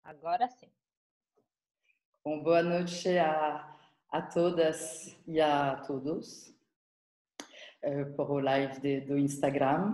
Agora sim. Bom, boa noite a todas e a todos por o live do Instagram.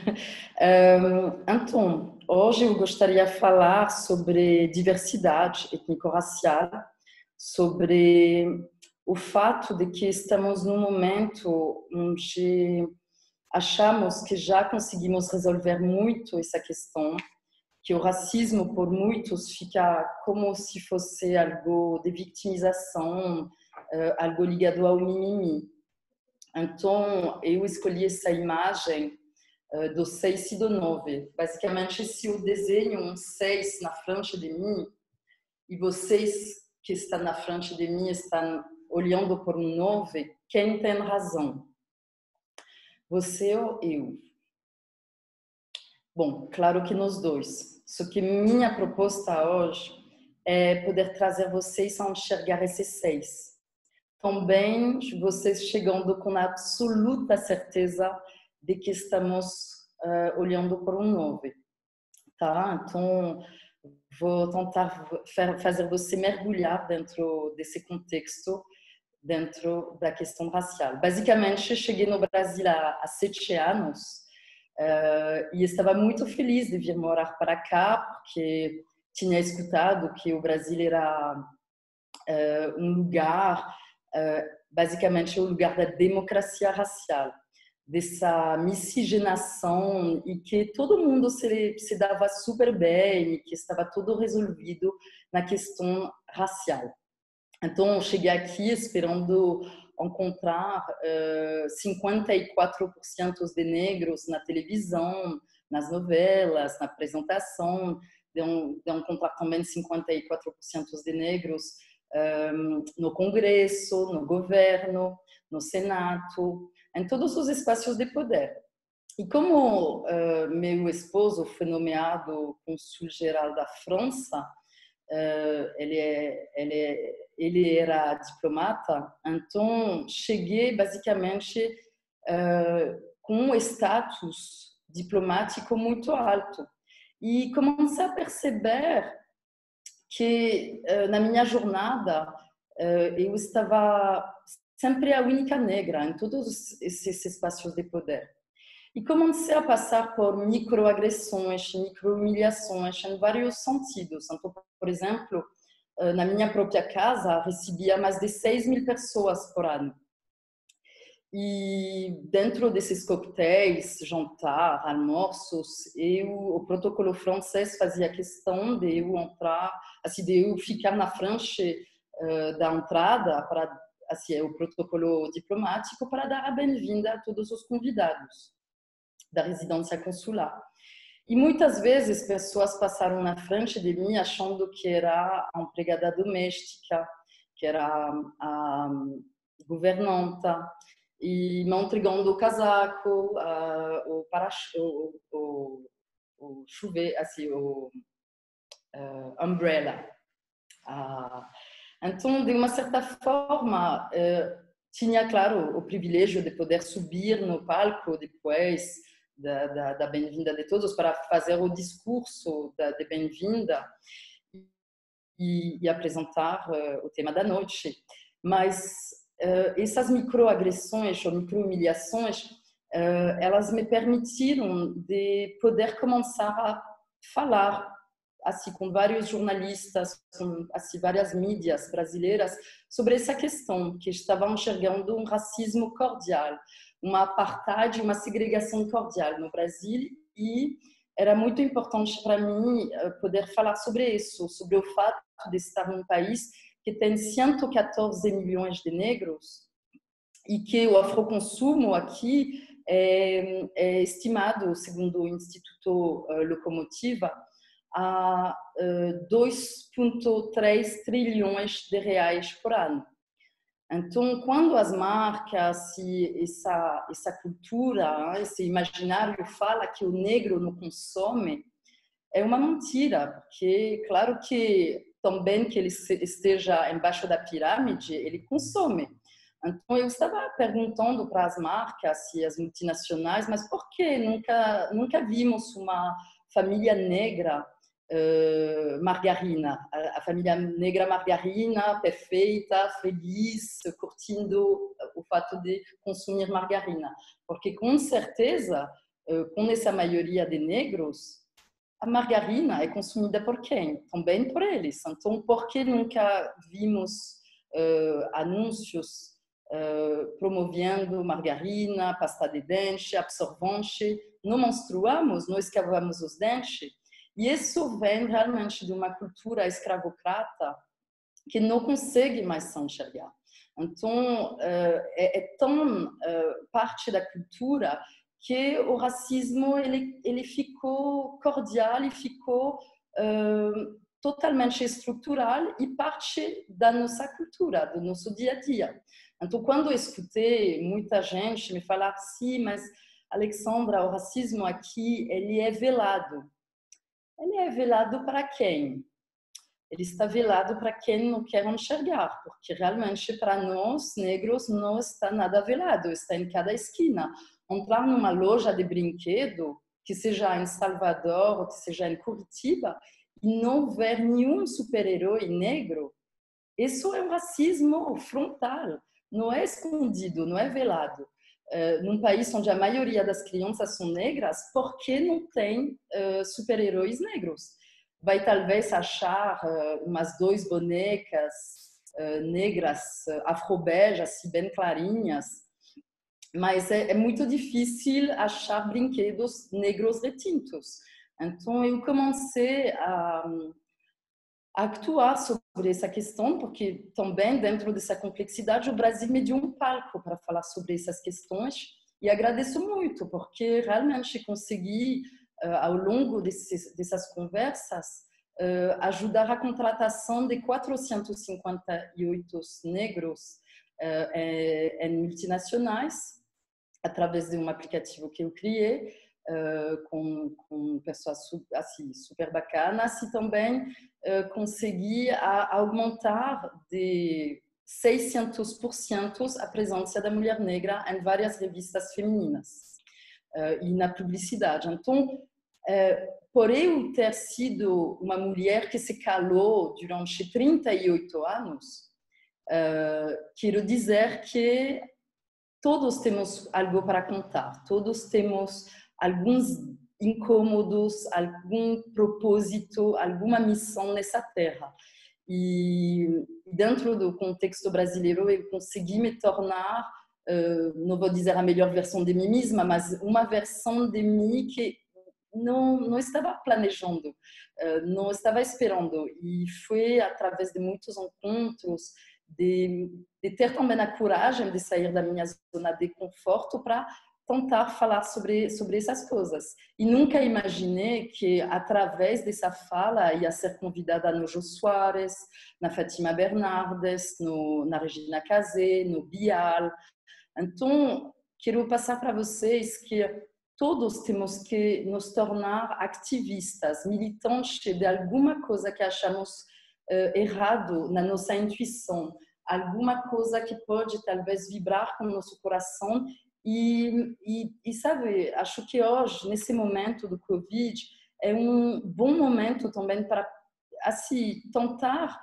Então, hoje eu gostaria de falar sobre diversidade étnico-racial, sobre o fato de que estamos num momento onde achamos que já conseguimos resolver muito essa questão, que o racismo, por muitos, fica como se fosse algo de vitimização, algo ligado ao mimimi. Então, eu escolhi essa imagem do 6 e do 9. Basicamente, se eu desenho um 6 na frente de mim, e vocês que estão na frente de mim estão olhando por um 9, quem tem razão? Você ou eu? Bom, claro que nos dois. Só que minha proposta hoje é poder trazer vocês a enxergar esses 6. Também vocês chegando com a absoluta certeza de que estamos olhando por um 9. Tá? Então, vou tentar fazer você mergulhar dentro desse contexto, dentro da questão racial. Basicamente, cheguei no Brasil há 7 anos, e estava muito feliz de vir morar para cá, porque tinha escutado que o Brasil era um lugar, basicamente o lugar da democracia racial, dessa miscigenação, e que todo mundo se dava super bem, e que estava tudo resolvido na questão racial. Então, eu cheguei aqui esperando encontrar 54% de negros na televisão, nas novelas, na apresentação, de encontrar também 54% de negros no Congresso, no governo, no Senado, em todos os espaços de poder. E como meu esposo foi nomeado cônsul-geral da França, ele era diplomata, então cheguei basicamente com um status diplomático muito alto. E comecei a perceber que na minha jornada eu estava sempre a única negra em todos esses espaços de poder. E comecei a passar por microagressões, microhumilhações em vários sentidos. Então, por exemplo, na minha própria casa, recebia mais de 6.000 pessoas por ano. E dentro desses coquetéis, jantar, almoços, o protocolo francês fazia questão de eu entrar, assim, de eu ficar na frente da entrada, para, assim, o protocolo diplomático, para dar a bem-vinda a todos os convidados da residência consular. E muitas vezes pessoas passaram na frente de mim achando que era a empregada doméstica, que era a governanta, e me entregando o casaco, o chuveiro, assim, o umbrella. Então, de uma certa forma, tinha, claro, o privilégio de poder subir no palco depois da bem-vinda de todos para fazer o discurso de bem-vinda e apresentar o tema da noite. Mas essas microagressões ou microhumilhações, elas me permitiram de poder começar a falar assim com vários jornalistas, com assim várias mídias brasileiras sobre essa questão, que estavam enxergando um racismo cordial, uma apartheid, uma segregação cordial no Brasil, e era muito importante para mim poder falar sobre isso, sobre o fato de estar num país que tem 114 milhões de negros e que o afroconsumo aqui é estimado, segundo o Instituto Locomotiva, a 2,3 trilhões de reais por ano. Então, quando as marcas e essa cultura, esse imaginário fala que o negro não consome, é uma mentira, porque claro que também que ele esteja embaixo da pirâmide, ele consome. Então, eu estava perguntando para as marcas e as multinacionais, mas por que nunca vimos uma família negra margarina, a família negra margarina, perfeita, feliz, curtindo o fato de consumir margarina. Porque, com certeza, com essa maioria de negros, a margarina é consumida por quem? Também por eles. Então, por que nunca vimos anúncios promovendo margarina, pasta de dente, absorvente? Não menstruamos, não escovamos os dentes? E isso vem realmente de uma cultura escravocrata que não consegue mais se enxergar. Então, é tão parte da cultura que o racismo ele ficou cordial e ficou totalmente estrutural e parte da nossa cultura, do nosso dia a dia. Então, quando eu escutei muita gente me falar, sim, mas Alexandra, o racismo aqui ele é velado. Ele é velado para quem? Ele está velado para quem não quer enxergar, porque realmente para nós, negros, não está nada velado, está em cada esquina. Entrar numa loja de brinquedo, que seja em Salvador ou que seja em Curitiba, e não ver nenhum super-herói negro, isso é um racismo frontal, não é escondido, não é velado. Num país onde a maioria das crianças são negras, por que não tem super-heróis negros? Vai talvez achar umas 2 bonecas negras, afro-bege, assim, bem clarinhas, mas é muito difícil achar brinquedos negros retintos. Então, eu comecei a actuar sobre essa questão, porque também dentro dessa complexidade o Brasil me deu um palco para falar sobre essas questões e agradeço muito, porque realmente consegui, ao longo dessas conversas, ajudar a contratação de 458 negros em multinacionais, através de um aplicativo que eu criei, com pessoas assim, super bacanas, e também consegui aumentar de 600% a presença da mulher negra em várias revistas femininas e na publicidade. Então, por eu ter sido uma mulher que se calou durante 38 anos, quero dizer que todos temos algo para contar, todos temos alguns incômodos, algum propósito, alguma missão nessa terra. E dentro do contexto brasileiro, eu consegui me tornar, não vou dizer a melhor versão de mim mesma, mas uma versão de mim que não estava planejando, não estava esperando. E foi através de muitos encontros, de ter também a coragem de sair da minha zona de conforto para tentar falar sobre essas coisas. E nunca imaginei que, através dessa fala, ia ser convidada no Jô Soares, na Fátima Bernardes, na Regina Casé, no Bial. Então, quero passar para vocês que todos temos que nos tornar ativistas, militantes de alguma coisa que achamos errado na nossa intuição, alguma coisa que pode talvez vibrar com o nosso coração e sabe, acho que hoje, nesse momento do Covid, é um bom momento também para assim, tentar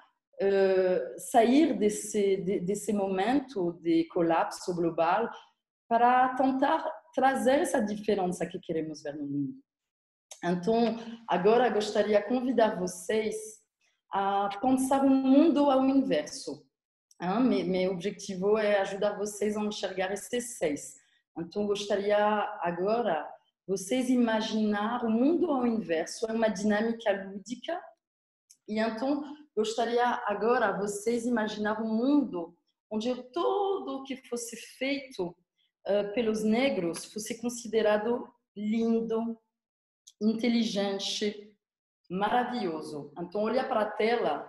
sair desse momento de colapso global para tentar trazer essa diferença que queremos ver no mundo. Então, agora gostaria de convidar vocês a pensar o mundo ao inverso. Meu objetivo é ajudar vocês a enxergar esses 6. Então, gostaria agora vocês imaginar o mundo ao inverso, é uma dinâmica lúdica. E então, gostaria agora vocês imaginar um mundo onde tudo o que fosse feito pelos negros fosse considerado lindo, inteligente, maravilhoso. Então, olha para a tela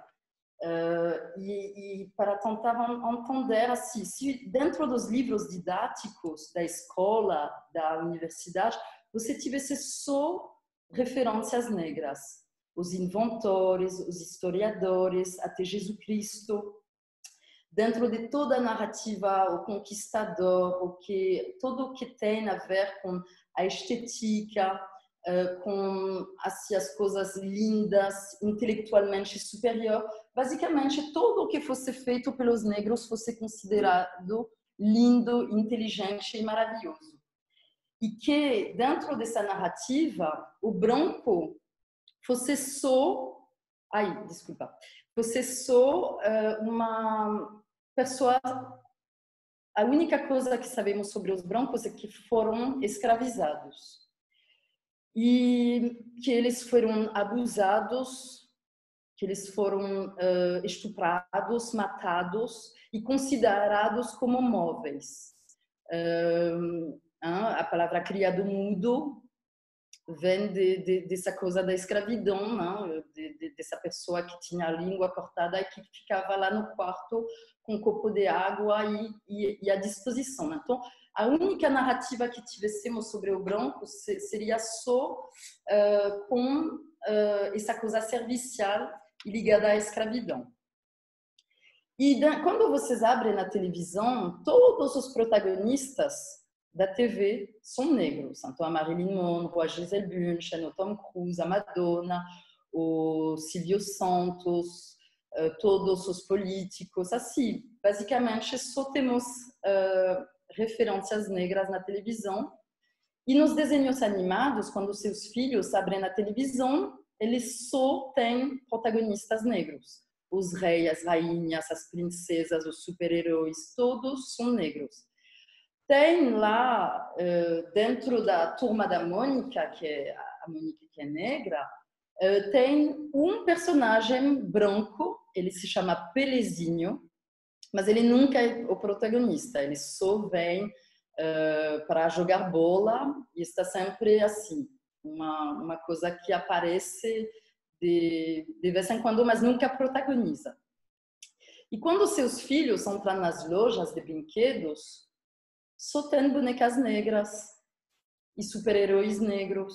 e para tentar entender assim, se dentro dos livros didáticos da escola, da universidade, você tivesse só referências negras, os inventores, os historiadores, até Jesus Cristo, dentro de toda a narrativa, o conquistador, tudo o que tem a ver com a estética, com assim, as coisas lindas, intelectualmente superior. Basicamente, tudo o que fosse feito pelos negros fosse considerado lindo, inteligente e maravilhoso. E que, dentro dessa narrativa, o branco fosse só... Ai, desculpa. Fosse só uma pessoa... A única coisa que sabemos sobre os brancos é que foram escravizados. E que eles foram abusados, que eles foram estuprados, matados e considerados como móveis. A palavra criado mudo vem dessa coisa da escravidão, não? Dessa pessoa que tinha a língua cortada e que ficava lá no quarto com um copo de água e à disposição. Então, a única narrativa que tivéssemos sobre o branco seria só com essa coisa servicial ligada à escravidão. E quando vocês abrem na televisão, todos os protagonistas da TV são negros. Então, a Marilyn Monroe, a Gisele Bündchen, o Tom Cruise, a Madonna, o Silvio Santos, todos os políticos. Assim, basicamente, só temos referências negras na televisão. E nos desenhos animados, quando seus filhos abrem na televisão, eles só têm protagonistas negros. Os reis, as rainhas, as princesas, os super-heróis, todos são negros. Tem lá, dentro da turma da Mônica, que é a Mônica que é negra, tem um personagem branco, ele se chama Pelezinho, mas ele nunca é o protagonista, ele só vem para jogar bola e está sempre assim, uma coisa que aparece de vez em quando, mas nunca protagoniza. E quando seus filhos entram nas lojas de brinquedos, só tem bonecas negras e super-heróis negros.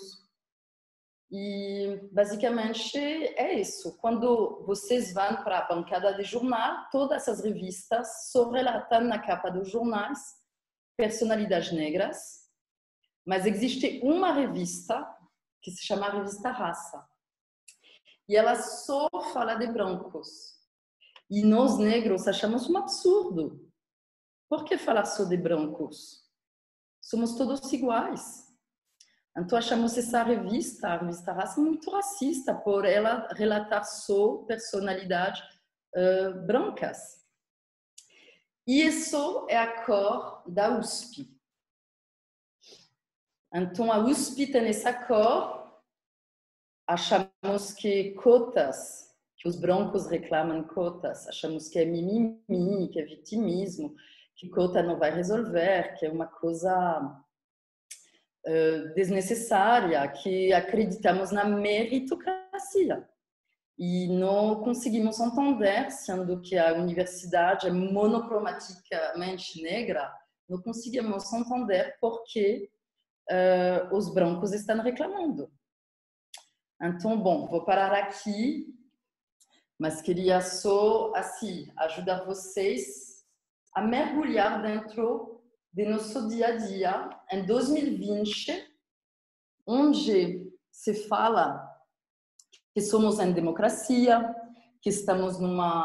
E basicamente é isso. Quando vocês vão para a bancada de jornal, todas as revistas só relatam na capa dos jornais personalidades negras, mas existe uma revista que se chama a revista Raça. E ela só fala de brancos. E nós negros achamos um absurdo. Por que falar só de brancos? Somos todos iguais. Então achamos essa revista, a revista Raça, muito racista por ela relatar só personalidades brancas. E isso é a cor da USP. Então a USP tem essa cor. Achamos que cotas, que os brancos reclamam cotas, achamos que é mimimi, que é vitimismo, que cota não vai resolver, que é uma coisa desnecessária, que acreditamos na meritocracia. E não conseguimos entender, sendo que a universidade é monocromaticamente negra, não conseguimos entender por que os brancos estão reclamando. Então, bom, vou parar aqui, mas queria só, assim, ajudar vocês a mergulhar dentro de nosso dia a dia em 2020, onde se fala que somos em democracia, que estamos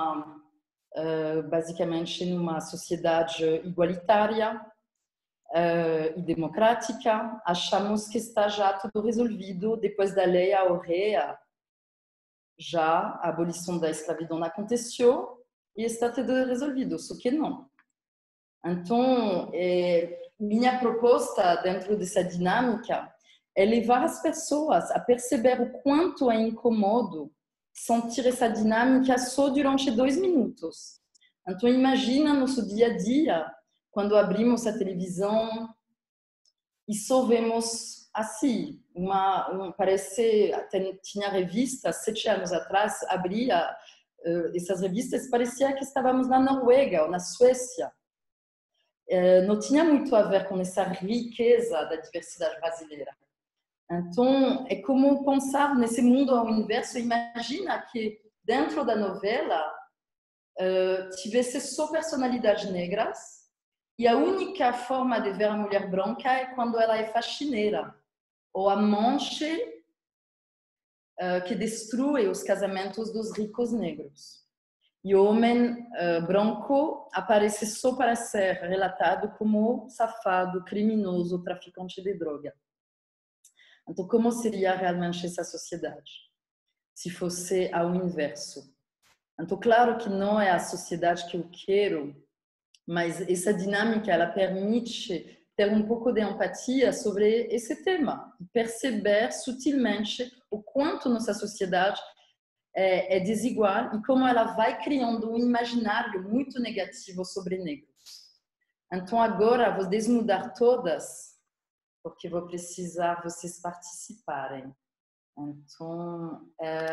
basicamente numa sociedade igualitária e democrática. Achamos que está já tudo resolvido depois da lei Áurea. Já a abolição da escravidão aconteceu e está tudo resolvido, só que não. Então, minha proposta dentro dessa dinâmica é levar as pessoas a perceber o quanto é incômodo sentir essa dinâmica só durante 2 minutos. Então, imagina nosso dia a dia, quando abrimos a televisão e só vemos assim, parece, tinha revistas, 7 anos atrás, abria essas revistas, parecia que estávamos na Noruega ou na Suécia. Não tinha muito a ver com essa riqueza da diversidade brasileira. Então, é como pensar nesse mundo ao inverso. Imagina que dentro da novela tivesse só personalidades negras e a única forma de ver a mulher branca é quando ela é faxineira ou a manche que destrui os casamentos dos ricos negros. E o homem branco aparece só para ser relatado como safado, criminoso, traficante de droga. Então, como seria realmente essa sociedade se fosse ao inverso? Então, claro que não é a sociedade que eu quero, mas essa dinâmica ela permite ter um pouco de empatia sobre esse tema, perceber sutilmente o quanto nossa sociedade é desigual e como ela vai criando um imaginário muito negativo sobre negros. Então agora vou desmudar todas, porque vou precisar vocês participarem. Então,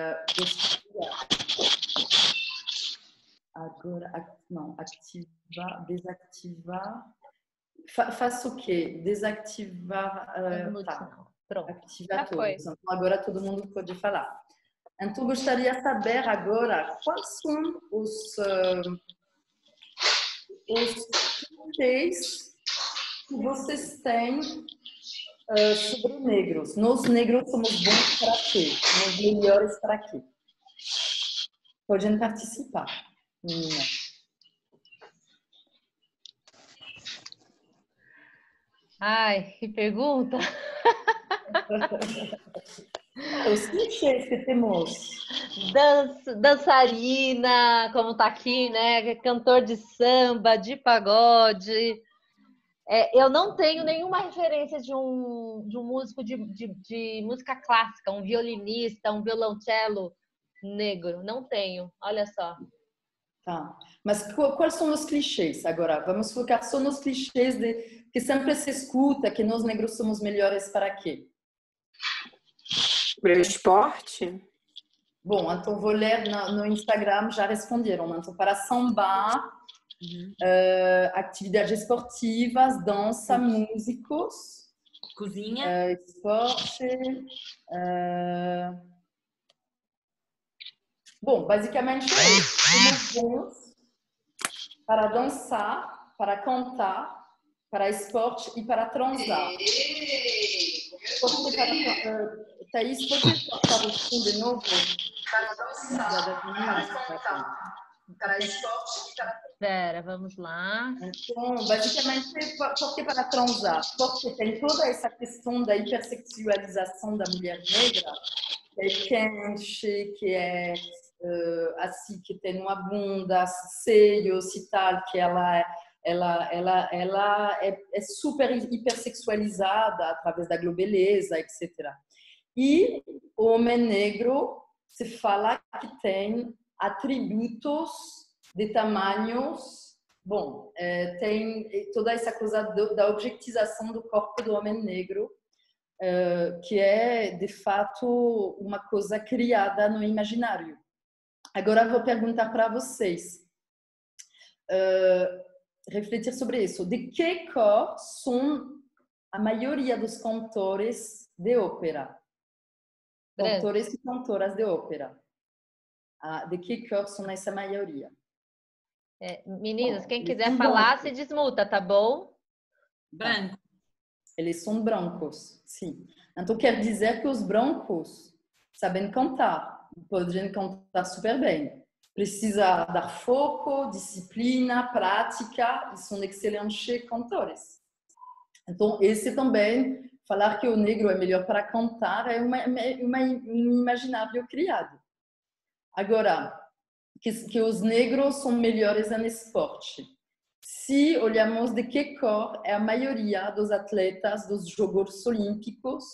agora, não, ativar, desativar. Faço o quê? Desativar. Tá. Pronto. Ativar todos. Então, agora todo mundo pode falar. Então, gostaria de saber agora quais são os clichês que vocês têm sobre negros. Nós negros somos bons para quê? Somos melhores para quê? Podem participar, menina. Ai, que pergunta! Os clichês que temos. Dançarina, como tá aqui, né? Cantor de samba, de pagode. Eu não tenho nenhuma referência de um músico de música clássica, um violinista, um violoncelo negro. Não tenho, olha só. Tá. Mas quais são os clichês? Agora, vamos focar só nos clichês que sempre se escuta, que nós negros somos melhores para quê? Para o esporte? Bom, então vou ler no Instagram, já responderam. Então, para sambar, atividades esportivas, dança, músicos. Cozinha. Esporte. Bom, basicamente somos bons para dançar, para cantar, para esporte e para transar. Thaís, pode cortar o som de novo? Para dançar, para cantar, para esporte e para... Espera, vamos lá. Então, basicamente, por que para transar? Porque tem toda essa questão da hipersexualização da mulher negra, que é quente, que é assim, que tem uma bunda, seios e tal, que ela é super hipersexualizada através da globeleza, etc. E o homem negro se fala que tem atributos de tamanhos, bom, tem toda essa coisa da objetização do corpo do homem negro, que é, de fato, uma coisa criada no imaginário. Agora vou perguntar para vocês, refletir sobre isso. De que cor são a maioria dos cantores de ópera? Cantores e cantoras de ópera. De que cor são essa maioria? Meninas, quem quiser falar, se desmuta, tá bom? Branco. Eles são brancos, sim. Então quer dizer que os brancos sabem cantar, podem cantar super bem. Precisa dar foco, disciplina, prática, e são excelentes cantores. Então, esse também, falar que o negro é melhor para cantar, é um imaginário criado. Agora, que os negros são melhores no esporte. Se olhamos de que cor é a maioria dos atletas dos Jogos Olímpicos,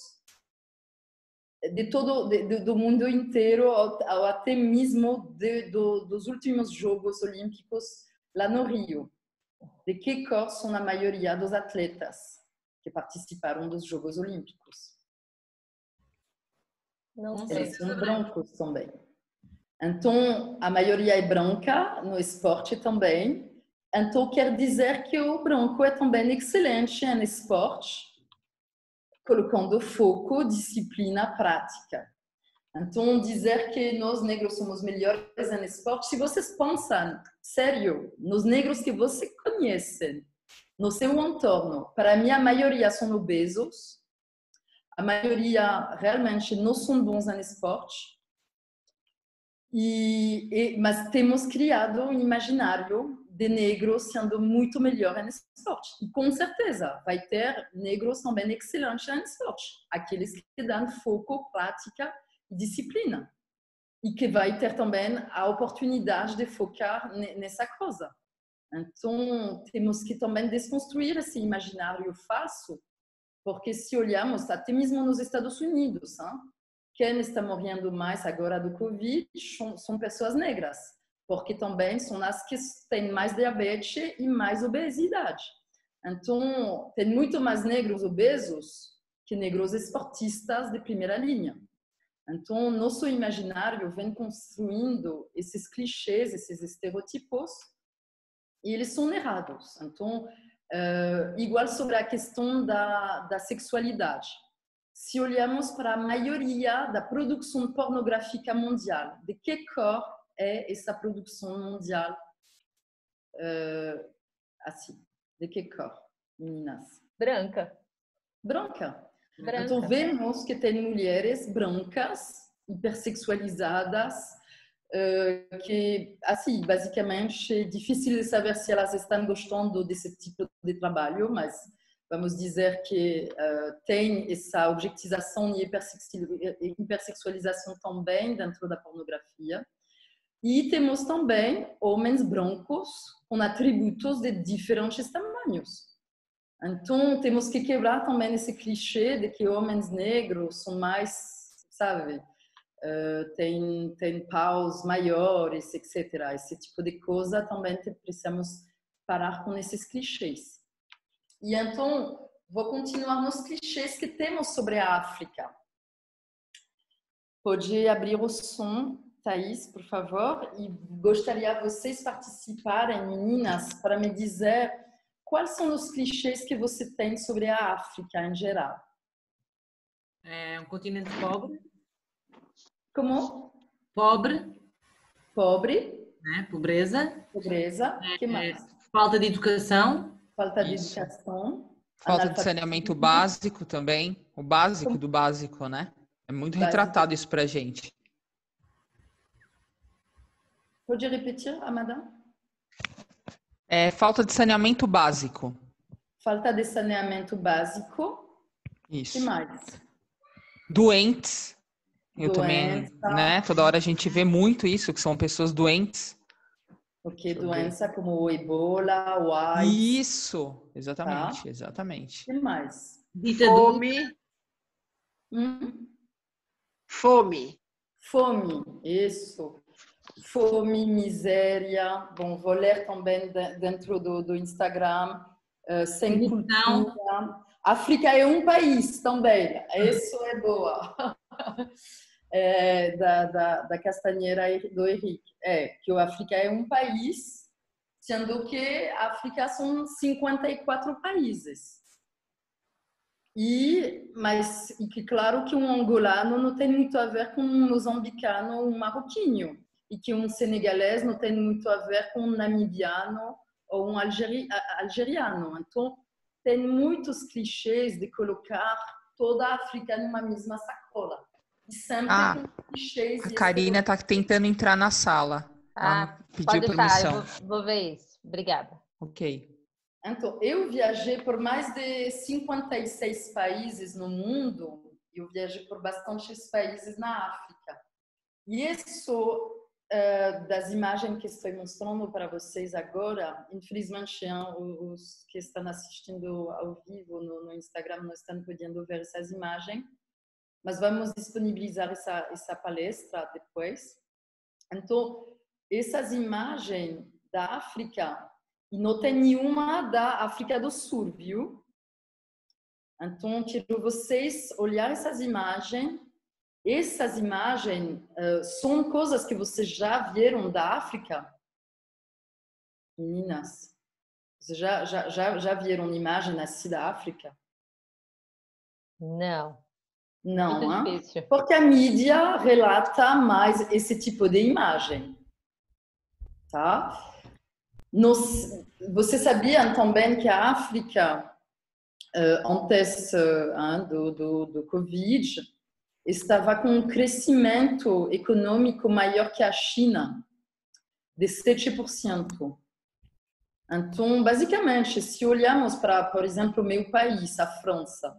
do mundo inteiro, ou até mesmo dos últimos Jogos Olímpicos lá no Rio. De que cor são a maioria dos atletas que participaram dos Jogos Olímpicos? Não sei. Eles são brancos também. Então, a maioria é branca no esporte também. Então, quer dizer que o branco é também excelente no esporte, colocando foco, disciplina, prática. Então, dizer que nós negros somos melhores no esporte, se vocês pensam, sério, nos negros que você conhece, no seu entorno, para mim a maioria são obesos, a maioria realmente não são bons em esporte, mas temos criado um imaginário de negros sendo muito melhor em esporte. E com certeza vai ter negros também excelentes em esporte, aqueles que dão foco, prática e disciplina. E que vai ter também a oportunidade de focar nessa coisa. Então, temos que também desconstruir esse imaginário falso, porque se olhamos, até mesmo nos Estados Unidos, quem está morrendo mais agora do Covid são pessoas negras, porque também são as que têm mais diabetes e mais obesidade. Então, tem muito mais negros obesos que negros esportistas de primeira linha. Então, nosso imaginário vem construindo esses clichês, esses estereotipos, e eles são errados. Então, igual sobre a questão da sexualidade. Se olhamos para a maioria da produção pornográfica mundial, de que cor é essa produção mundial? Assim, de que cor, meninas? Branca. Branca. Branca. Então, vemos que tem mulheres brancas, hipersexualizadas, que, assim, basicamente, é difícil de saber se elas estão gostando desse tipo de trabalho, mas vamos dizer que tem essa objetização e hipersexualização também dentro da pornografia. E temos também homens brancos com atributos de diferentes tamanhos. Então, temos que quebrar também esse clichê de que homens negros são mais, sabe, tem paus maiores, etc. Esse tipo de coisa também precisamos parar com esses clichês. E então, vou continuar nos clichês que temos sobre a África. Pode abrir o som, Thaís, por favor? E gostaria que vocês participarem, meninas, para me dizer quais são os clichês que você tem sobre a África em geral. É um continente pobre. Como? Pobre. Pobre. Né? Pobreza. Pobreza. Que mais? Falta de educação. Falta de educação. Falta de saneamento básico também. O básico do básico, né? É muito retratado isso pra gente. Pode repetir, Amada? Falta de saneamento básico. Falta de saneamento básico. Isso. Que mais? Doentes. Eu também, né? Toda hora a gente vê muito isso, que são pessoas doentes. Porque doença como o Ebola, o AIDS. Isso, exatamente, exatamente. Que mais? Fome. Fome. Fome, isso. Fome, miséria. Bom, vou ler também dentro do Instagram. Sem cultura. África é um país também. Isso é boa. Da Castanheira do Henrique. Que a África é um país, sendo que a África são 54 países. Mas que claro que um angolano não tem muito a ver com um moçambicano ou um marroquino. E que um senegalês não tem muito a ver com um namibiano ou um algeriano. Então, tem muitos clichês de colocar toda a África numa mesma sacola. E sempre com clichês. A Karina está tentando entrar na sala. Pediu permissão. Vou ver isso. Obrigada. Ok. Então, eu viajei por mais de 56 países no mundo. Eu viajei por bastantes países na África. E isso, das imagens que estou mostrando para vocês agora, infelizmente, os que estão assistindo ao vivo no Instagram não estão podendo ver essas imagens, mas vamos disponibilizar essa palestra depois. Então, essas imagens da África, e não tem nenhuma da África do Sul, viu? Então, quero vocês olhar essas imagens. Essas imagens são coisas que vocês já viram da África? Meninas, vocês já viram imagem nascida da África? Não. Não, porque a mídia relata mais esse tipo de imagem. Tá? Você sabia também que a África antes do Covid, estava com um crescimento econômico maior que a China, de 7%. Então, basicamente, se olharmos para, por exemplo, o meu país, a França,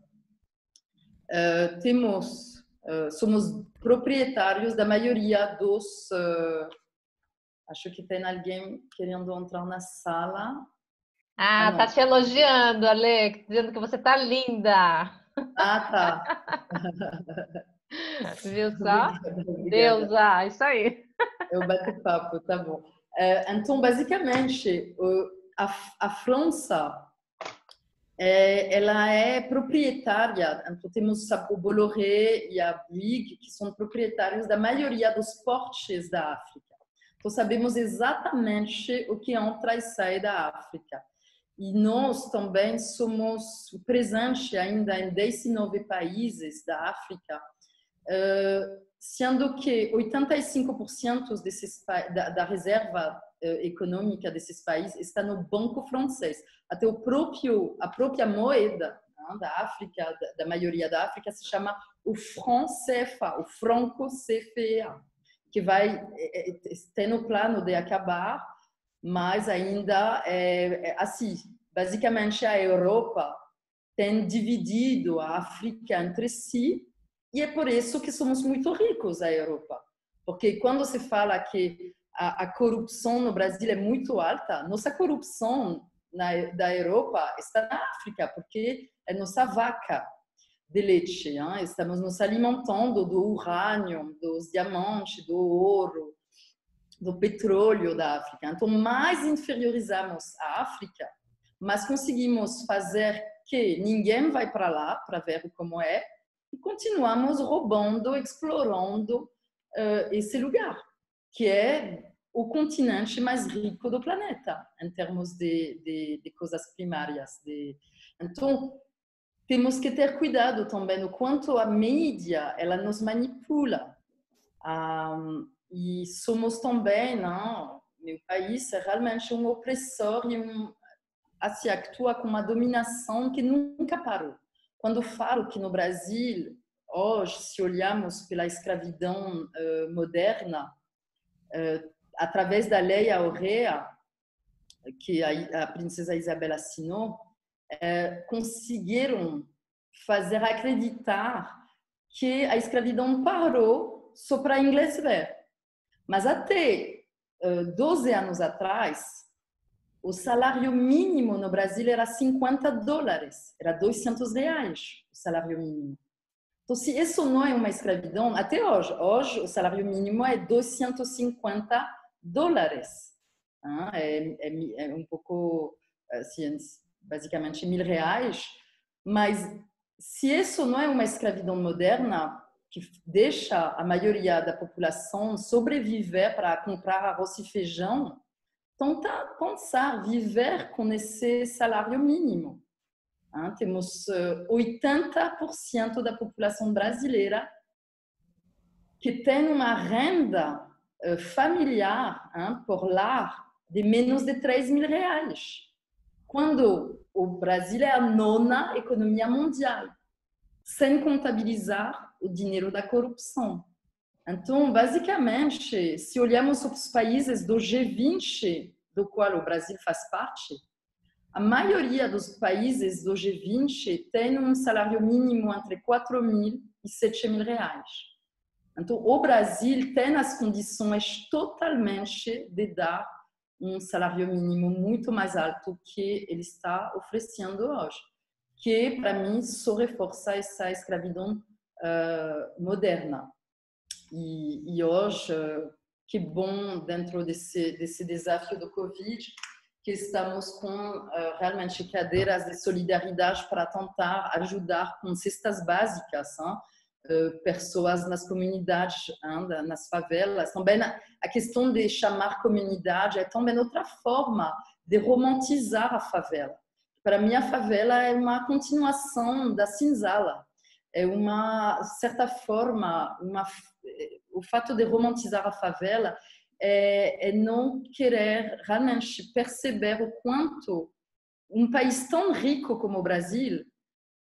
somos proprietários da maioria dos... acho que tem alguém querendo entrar na sala. Ah, tá te elogiando, Ale, dizendo que você tá linda. Ah, tá. Viu só? Obrigada. Deusa, isso aí. Eu bato papo, tá bom. Então, basicamente, a França, ela é proprietária. Então, temos o Bolloré e a Bouygues, que são proprietários da maioria dos portos da África. Então, sabemos exatamente o que entra e sai da África. E nós também somos presentes ainda em 19 países da África, sendo que 85% da reserva econômica desses países está no banco francês. Até a própria moeda, né, da África, da maioria da África, se chama o franc CFA, o franco CFA, que vai ter no plano de acabar, mas ainda assim, basicamente a Europa tem dividido a África entre si, e é por isso que somos muito ricos, a Europa. Porque quando se fala que a corrupção no Brasil é muito alta, nossa corrupção da Europa está na África, porque é nossa vaca de leite. Hein? Estamos nos alimentando do urânio, dos diamantes, do ouro, do petróleo da África. Então, mais inferiorizamos a África, mas conseguimos fazer que ninguém vai para lá para ver como é, e continuamos roubando, explorando esse lugar, que é o continente mais rico do planeta, em termos de coisas primárias. Então, temos que ter cuidado também no quanto a mídia ela nos manipula. E somos também, não, meu país é realmente um opressor e assim, atua com uma dominação que nunca parou. Quando falo que no Brasil, hoje, se olharmos pela escravidão moderna, através da Lei Áurea, que a princesa Isabel assinou, conseguiram fazer acreditar que a escravidão parou só para inglês ver. Mas até 12 anos atrás, o salário mínimo no Brasil era $50, era R$200 o salário mínimo. Então, se isso não é uma escravidão, até hoje o salário mínimo é $250. É um pouco, assim, basicamente R$1.000, mas se isso não é uma escravidão moderna, que deixa a maioria da população sobreviver para comprar arroz e feijão, tentar pensar, viver com esse salário mínimo. Temos 80% da população brasileira que tem uma renda familiar por lar de menos de R$3.000, quando o Brasil é a 9ª economia mundial, sem contabilizar o dinheiro da corrupção. Então, basicamente, se olharmos os países do G20, do qual o Brasil faz parte, a maioria dos países do G20 tem um salário mínimo entre R$4.000 e R$7.000. Então, o Brasil tem as condições totalmente de dar um salário mínimo muito mais alto que ele está oferecendo hoje, que, para mim, só reforça essa escravidão moderna. E hoje, que bom, dentro desse desafio do Covid, que estamos com realmente cadeiras de solidariedade para tentar ajudar com cestas básicas, pessoas nas comunidades, nas favelas. Também a questão de chamar comunidade é também outra forma de romantizar a favela. Para mim, a favela é uma continuação da senzala. É uma certa forma, o fato de romantizar a favela é não querer realmente perceber o quanto um país tão rico como o Brasil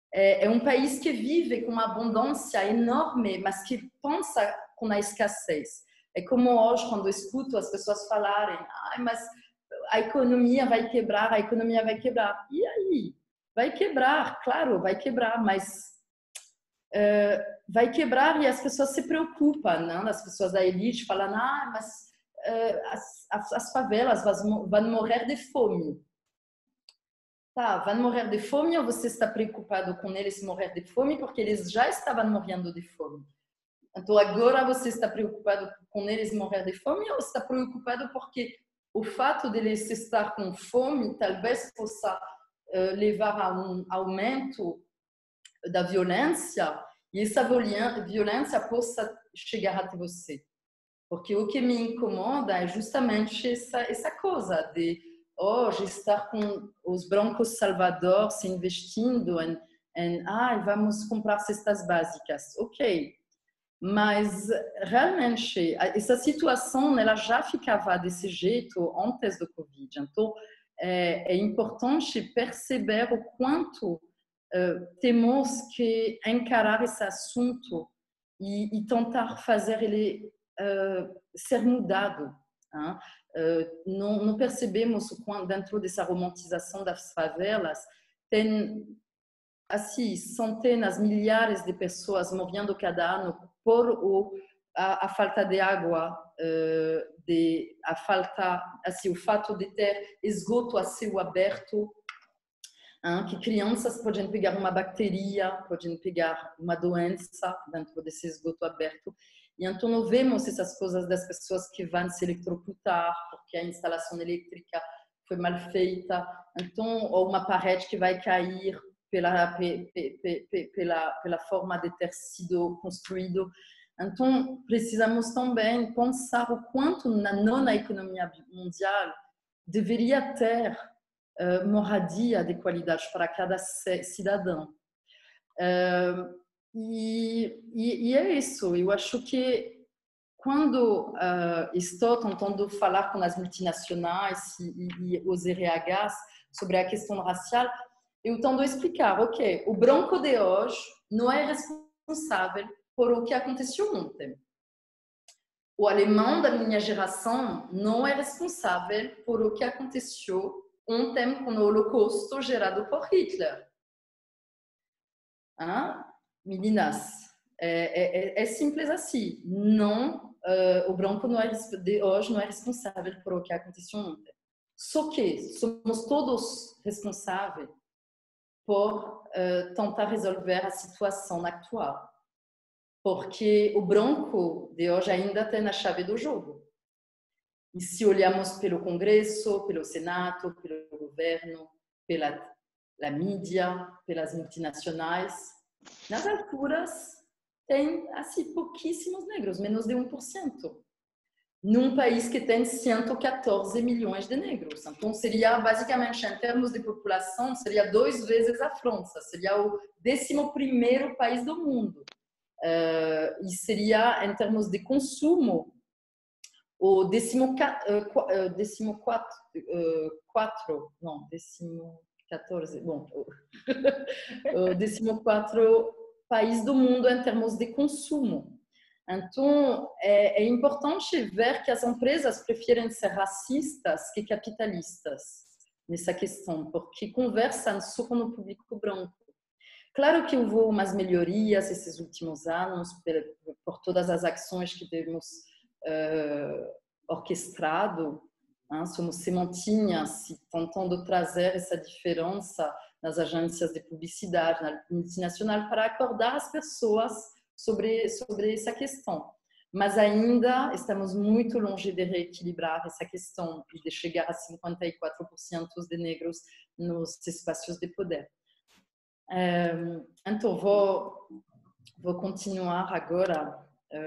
é um país que vive com uma abundância enorme, mas que pensa com a escassez. É como hoje, quando eu escuto as pessoas falarem, mas a economia vai quebrar, a economia vai quebrar. E aí? Vai quebrar, claro, vai quebrar, mas vai quebrar e as pessoas se preocupam, não? As pessoas da elite falam, mas as favelas vão morrer de fome. Tá, vão morrer de fome ou você está preocupado com eles morrer de fome porque eles já estavam morrendo de fome? Então agora você está preocupado com eles morrer de fome ou está preocupado porque o fato de eles estar com fome talvez possa levar a um aumento da violência e essa violência possa chegar até você? Porque o que me incomoda é justamente essa coisa de hoje estar com os brancos Salvador se investindo em vamos comprar cestas básicas. Ok, mas realmente essa situação ela já ficava desse jeito antes do Covid. Então é importante perceber o quanto temos que encarar esse assunto e tentar fazer ele ser mudado. Hein? Não percebemos o quanto dentro dessa romantização das favelas tem assim centenas, milhares de pessoas morrendo cada ano por a falta de água, a falta, assim, o fato de ter esgoto a céu aberto, que crianças podem pegar uma bactéria, podem pegar uma doença dentro desse esgoto aberto. E então não vemos essas coisas das pessoas que vão se eletrocutar porque a instalação elétrica foi mal feita, então ou uma parede que vai cair pela forma de ter sido construído. Então precisamos também pensar o quanto na nona economia mundial deveria ter moradia de qualidade para cada cidadão. E é isso. Eu acho que quando estou tentando falar com as multinacionais e os RHs sobre a questão racial, eu tento explicar, ok, o branco de hoje não é responsável por o que aconteceu ontem. O alemão da minha geração não é responsável por o que aconteceu ontem com o Holocausto gerado por Hitler. Meninas, é simples assim. Não, o branco de hoje não é responsável por o que aconteceu ontem. Só que somos todos responsáveis por tentar resolver a situação atual. Porque o branco de hoje ainda tem a chave do jogo. E se olhamos pelo Congresso, pelo Senado, pelo governo, pela mídia, pelas multinacionais, nas alturas tem assim, pouquíssimos negros, menos de 1%. Num país que tem 114 milhões de negros. Então, seria basicamente, em termos de população, seria 2 vezes a França. Seria o 11º país do mundo. E seria, em termos de consumo, o 14º país do mundo em termos de consumo. Então, é importante ver que as empresas preferem ser racistas que capitalistas nessa questão, porque conversam só com o público branco. Claro que houve umas melhorias esses últimos anos por todas as ações que temos orquestrado. Somos sementinhas tentando trazer essa diferença nas agências de publicidade, na multinacional, para acordar as pessoas sobre essa questão. Mas ainda estamos muito longe de reequilibrar essa questão e de chegar a 54% de negros nos espaços de poder. Então, vou continuar agora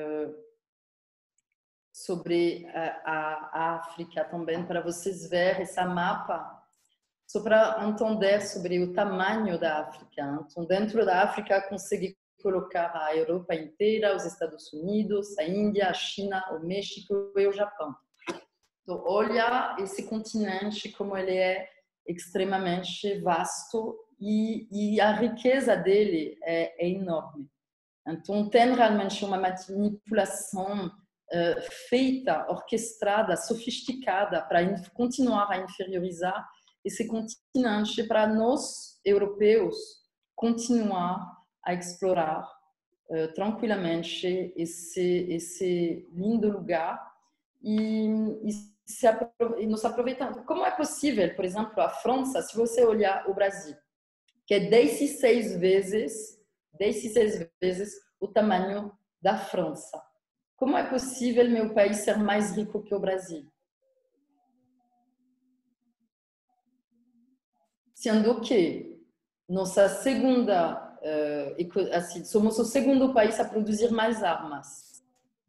sobre a África também, para vocês verem esse mapa, só para entender sobre o tamanho da África. Então, dentro da África, consegui colocar a Europa inteira, os Estados Unidos, a Índia, a China, o México e o Japão. Então, olha esse continente, como ele é extremamente vasto e a riqueza dele é enorme. Então, tem realmente uma manipulação feita, orquestrada, sofisticada para continuar a inferiorizar esse continente, para nós, europeus, continuar a explorar tranquilamente esse lindo lugar e nos aproveitando. Como é possível, por exemplo, a França, se você olhar o Brasil, que é 16 vezes o tamanho da França. Como é possível meu país ser mais rico que o Brasil? Sendo que nossa segunda, assim, somos o segundo país a produzir mais armas,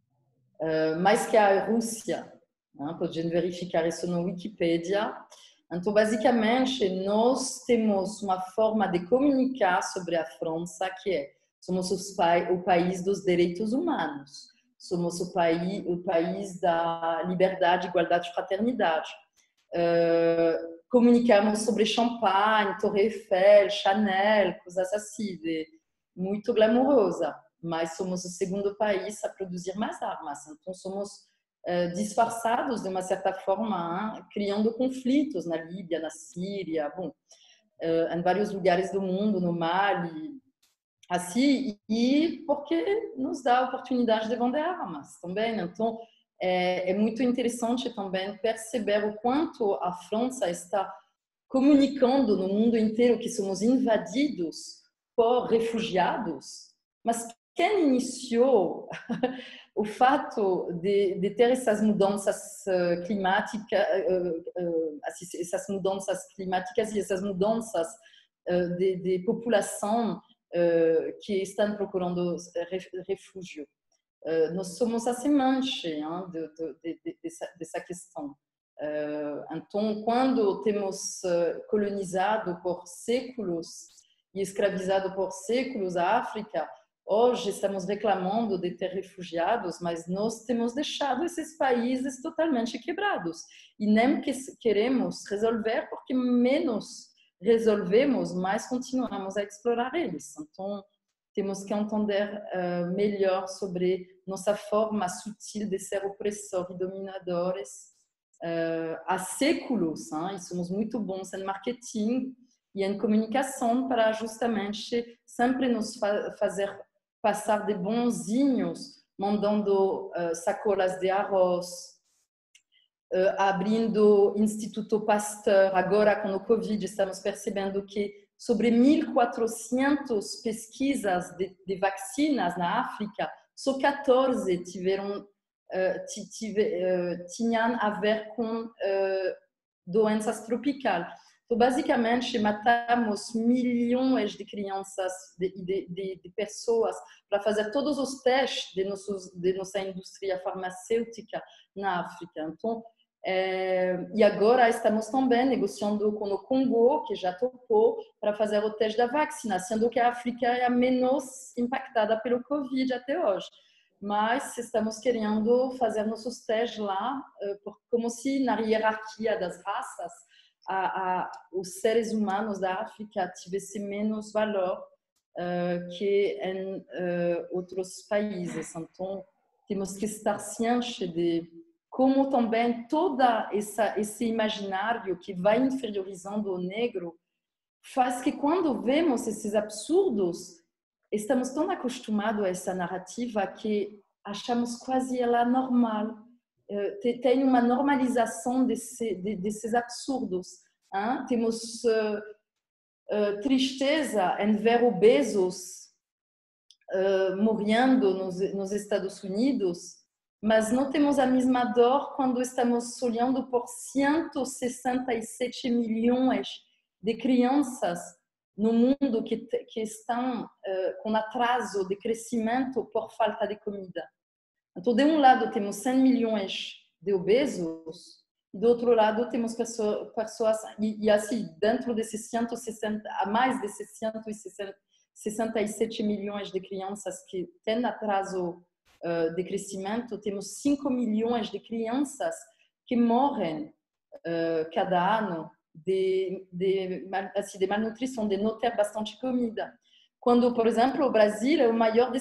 mais que a Rússia. Podem verificar isso no Wikipedia. Então, basicamente, nós temos uma forma de comunicar sobre a França que somos o país dos direitos humanos, somos o país da liberdade, igualdade e fraternidade. Comunicamos sobre champanhe, Torre Eiffel, Chanel, coisas assim, muito glamourosa, mas somos o segundo país a produzir mais armas. Então, somos disfarçados de uma certa forma, criando conflitos na Líbia, na Síria, em vários lugares do mundo, no Mali, assim, e porque nos dá a oportunidade de vender armas também. Então, é muito interessante também perceber o quanto a França está comunicando no mundo inteiro que somos invadidos por refugiados, mas quem iniciou o fato de ter essas mudanças climáticas, essas mudanças climáticas e essas mudanças de população que estão procurando refúgio? Nós somos a semente dessa questão. Então, quando temos colonizado por séculos e escravizado por séculos a África, hoje estamos reclamando de ter refugiados, mas nós temos deixado esses países totalmente quebrados e nem queremos resolver, porque menos resolvemos, mais continuamos a explorar eles. Então, temos que entender melhor sobre nossa forma sutil de ser opressor e dominadores há séculos, e somos muito bons em marketing e em comunicação para justamente sempre nos fazer passar de bonzinhos, mandando sacolas de arroz, abrindo Instituto Pasteur. Agora, com o Covid, estamos percebendo que sobre 1.400 pesquisas de vacinas na África, só 14 tinham a ver com doenças tropicais. Então, basicamente, matamos milhões de crianças, de pessoas, para fazer todos os testes de nossa indústria farmacêutica na África. Então, e agora estamos também negociando com o Congo, que já topou, para fazer o teste da vacina, sendo que a África é a menos impactada pelo Covid até hoje. Mas estamos querendo fazer nossos testes lá, como se na hierarquia das raças, os seres humanos da África tivessem menos valor que em outros países. Então, temos que estar cientes de como também todo esse imaginário que vai inferiorizando o negro faz que quando vemos esses absurdos, estamos tão acostumados a essa narrativa que achamos quase ela normal. Tem uma normalização desses absurdos. Temos tristeza em ver obesos morrendo nos Estados Unidos, mas não temos a mesma dor quando estamos olhando por 167 milhões de crianças no mundo que estão com atraso de crescimento por falta de comida. Então, de um lado, temos 100 milhões de obesos, e do outro lado, temos pessoas e assim, dentro desses 160, a mais desses 167 milhões de crianças que têm atraso de crescimento, temos 5 milhões de crianças que morrem cada ano de malnutrição, de não ter bastante comida. Quando, por exemplo, o Brasil é o maior,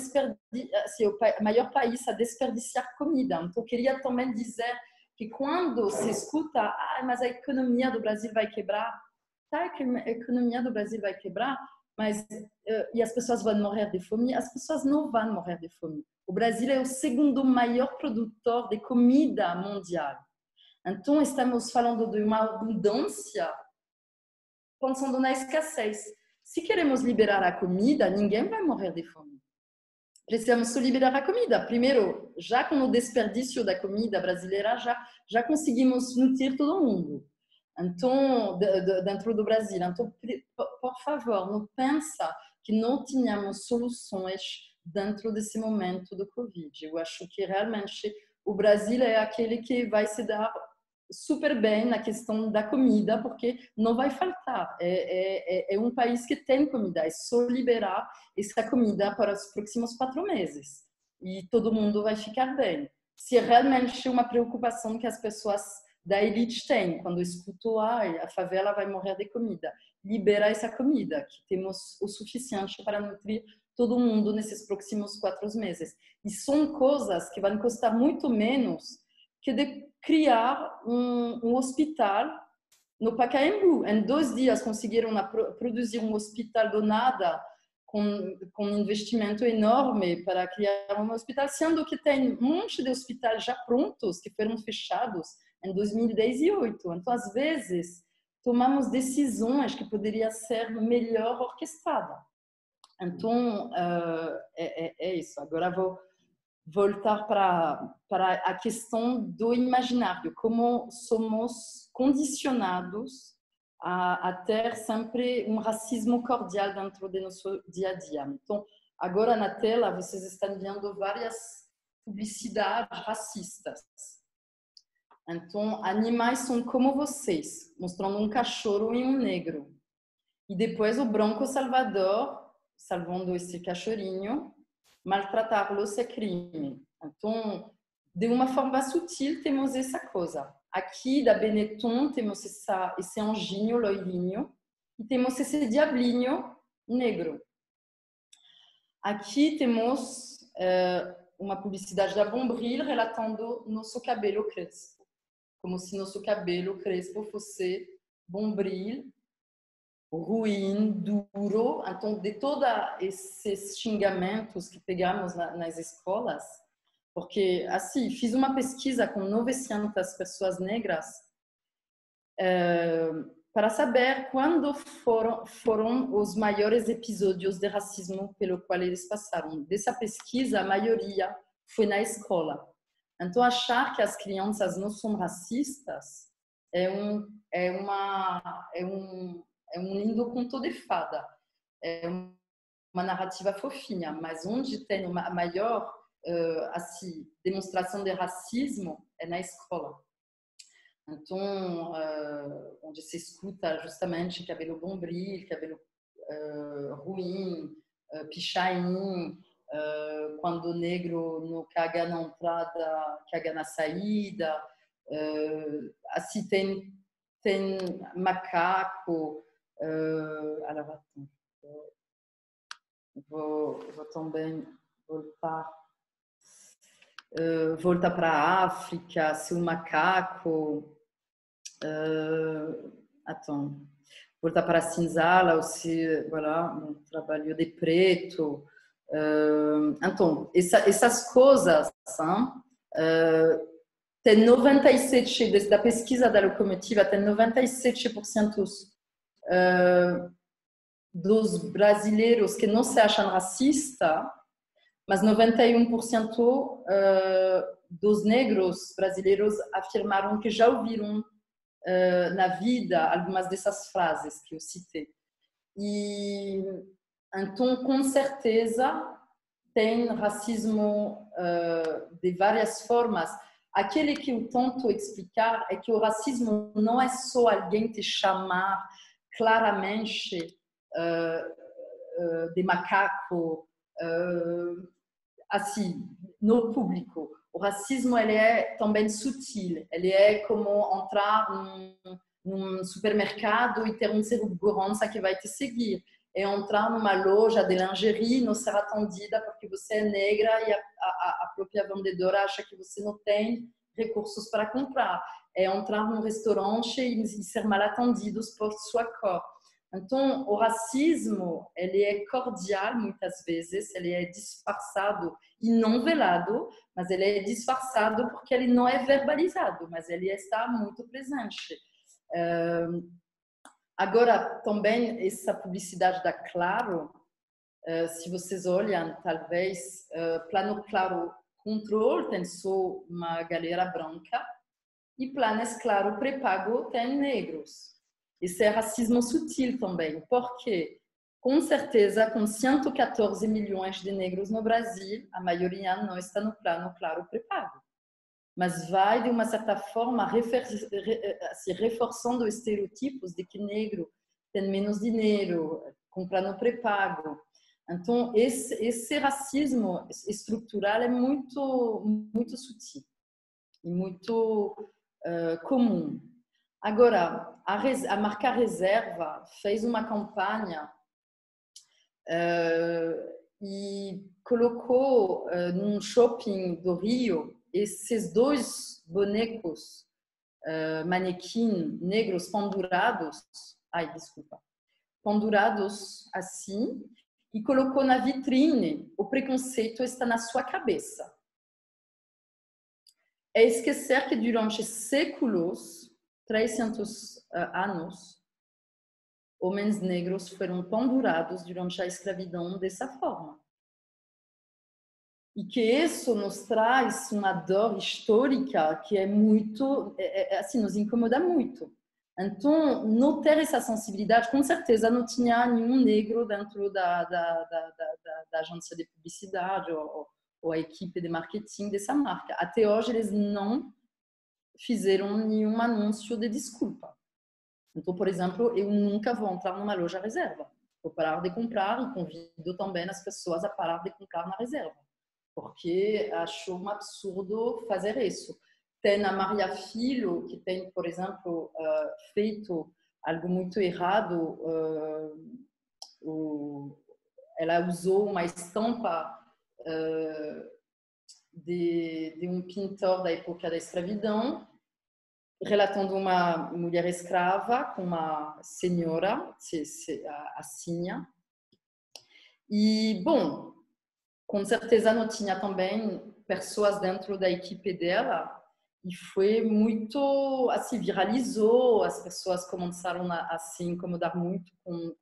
maior país a desperdiciar comida. Então, eu queria também dizer que quando se escuta, mas a economia do Brasil vai quebrar, tá, que a economia do Brasil vai quebrar, mas e as pessoas vão morrer de fome, as pessoas não vão morrer de fome. O Brasil é o segundo maior produtor de comida mundial. Então, estamos falando de uma abundância pensando na escassez. Se queremos liberar a comida, ninguém vai morrer de fome. Precisamos liberar a comida. Primeiro, já com o desperdício da comida brasileira, já conseguimos nutrir todo mundo. Então, dentro do Brasil. Então, por favor, não pensa que não tínhamos soluções dentro desse momento do Covid. Eu acho que realmente o Brasil é aquele que vai se dar super bem na questão da comida, porque não vai faltar. É um país que tem comida, é só liberar essa comida para os próximos 4 meses e todo mundo vai ficar bem. Se é realmente uma preocupação que as pessoas da elite têm, quando escutam, a favela vai morrer de comida, libera essa comida, que temos o suficiente para nutrir todo mundo nesses próximos 4 meses. E são coisas que vão custar muito menos que de criar um hospital no Pacaembu. Em 2 dias conseguiram produzir um hospital do nada com um investimento enorme para criar um hospital, sendo que tem um monte de hospitais já prontos que foram fechados em 2018. Então, às vezes, tomamos decisões que poderiam ser melhor orquestradas. Então, é isso. Agora vou voltar para a questão do imaginário, como somos condicionados a ter sempre um racismo cordial dentro do nosso dia a dia. Então, agora na tela vocês estão vendo várias publicidades racistas. Então, animais são como vocês, mostrando um cachorro e um negro. E depois o branco salvador, salvando esse cachorrinho. Maltratá-los é crime. Então, de uma forma sutil, temos essa coisa. Aqui, da Benetton, temos esse anjinho loirinho e temos esse diablinho negro. Aqui temos uma publicidade da Bombril relatando nosso cabelo crespo. Como se nosso cabelo crespo fosse Bombril, ruim, duro. Então, de todos esses xingamentos que pegamos nas escolas, porque, assim, fiz uma pesquisa com 900 pessoas negras para saber quando foram os maiores episódios de racismo pelo qual eles passaram. Dessa pesquisa, a maioria foi na escola. Então, achar que as crianças não são racistas é um lindo conto de fada, é uma narrativa fofinha, mas onde tem uma maior assim, demonstração de racismo é na escola. Então, onde se escuta justamente cabelo bombril, cabelo ruim, pichain, quando o negro não caga na entrada, caga na saída, assim tem macaco. Alors, vou também voltar para a África, se o macaco. Voltar para a cinzala, ou se, voilà, um trabalho de preto. Então, essas coisas, tem 97%, da pesquisa da locomotiva, tem 97% dos brasileiros que não se acham racistas, mas 91% dos negros brasileiros afirmaram que já ouviram na vida algumas dessas frases que eu citei. E então, com certeza, tem racismo de várias formas. Aquele que eu tento explicar é que o racismo não é só alguém te chamar claramente de macaco, assim, no público. O racismo, ele é também sutil. Ele é como entrar num supermercado e ter segurança que vai te seguir. É entrar numa loja de lingerie e não ser atendida porque você é negra e a própria vendedora acha que você não tem recursos para comprar. É entrar num restaurante e ser mal atendidos por sua cor. Então, o racismo, ele é cordial muitas vezes, ele é disfarçado e não velado, mas ele é disfarçado porque ele não é verbalizado, mas ele está muito presente. Agora, também, essa publicidade da Claro, se vocês olham, talvez, plano Claro Control tem só uma galera branca e planos Claro pré-pago tem negros. Isso é racismo sutil também, porque, com certeza, com 114 milhões de negros no Brasil, a maioria não está no plano Claro pré-pago. Mas vai, de uma certa forma, reforçando estereotipos de que negro tem menos dinheiro, compra no pré-pago. Então, esse racismo estrutural é muito sutil e muito comum. Agora, a marca Reserva fez uma campanha e colocou num shopping do Rio esses dois bonecos manequim negros pendurados assim, e colocou na vitrine: o preconceito está na sua cabeça. É esquecer que durante séculos, 300 anos, homens negros foram pendurados durante a escravidão dessa forma. E que isso nos traz uma dor histórica que é muito, assim, nos incomoda muito. Então, não ter essa sensibilidade, com certeza não tinha nenhum negro dentro da agência de publicidade ou a equipe de marketing dessa marca. Até hoje, eles não fizeram nenhum anúncio de desculpa. Então, por exemplo, eu nunca vou entrar numa loja Reserva. Vou parar de comprar e convido também as pessoas a parar de comprar na Reserva, porque acho um absurdo fazer isso. Tem a Maria Filho, que tem, por exemplo, feito algo muito errado. Ela usou uma estampa de um pintor da época da escravidão, relatando uma mulher escrava com uma senhora, a Sinha. E, bom, com certeza não tinha também pessoas dentro da equipe dela, e foi muito, assim, viralizou, as pessoas começaram a se incomodar muito com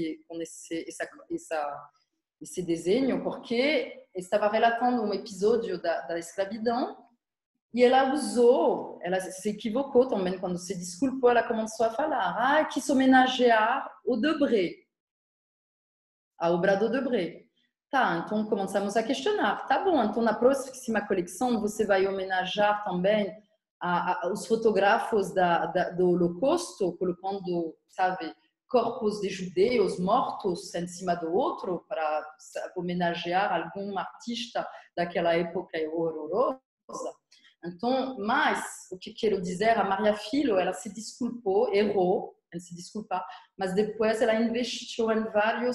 esse desenho, porque estava relatando um episódio da escravidão, e ela se equivocou também quando se desculpou. Ela começou a falar: quis homenagear o Debré, a obra do Debré. Tá, então começamos a questionar. Tá bom, então na próxima coleção você vai homenagear também os fotógrafos do Holocausto, colocando, sabe, corpos de judeus mortos em cima do outro para homenagear algum artista daquela época horrorosa. Então, mas o que quero dizer, a Maria Filho, ela se desculpou, errou em se desculpar, mas depois ela investiu em vários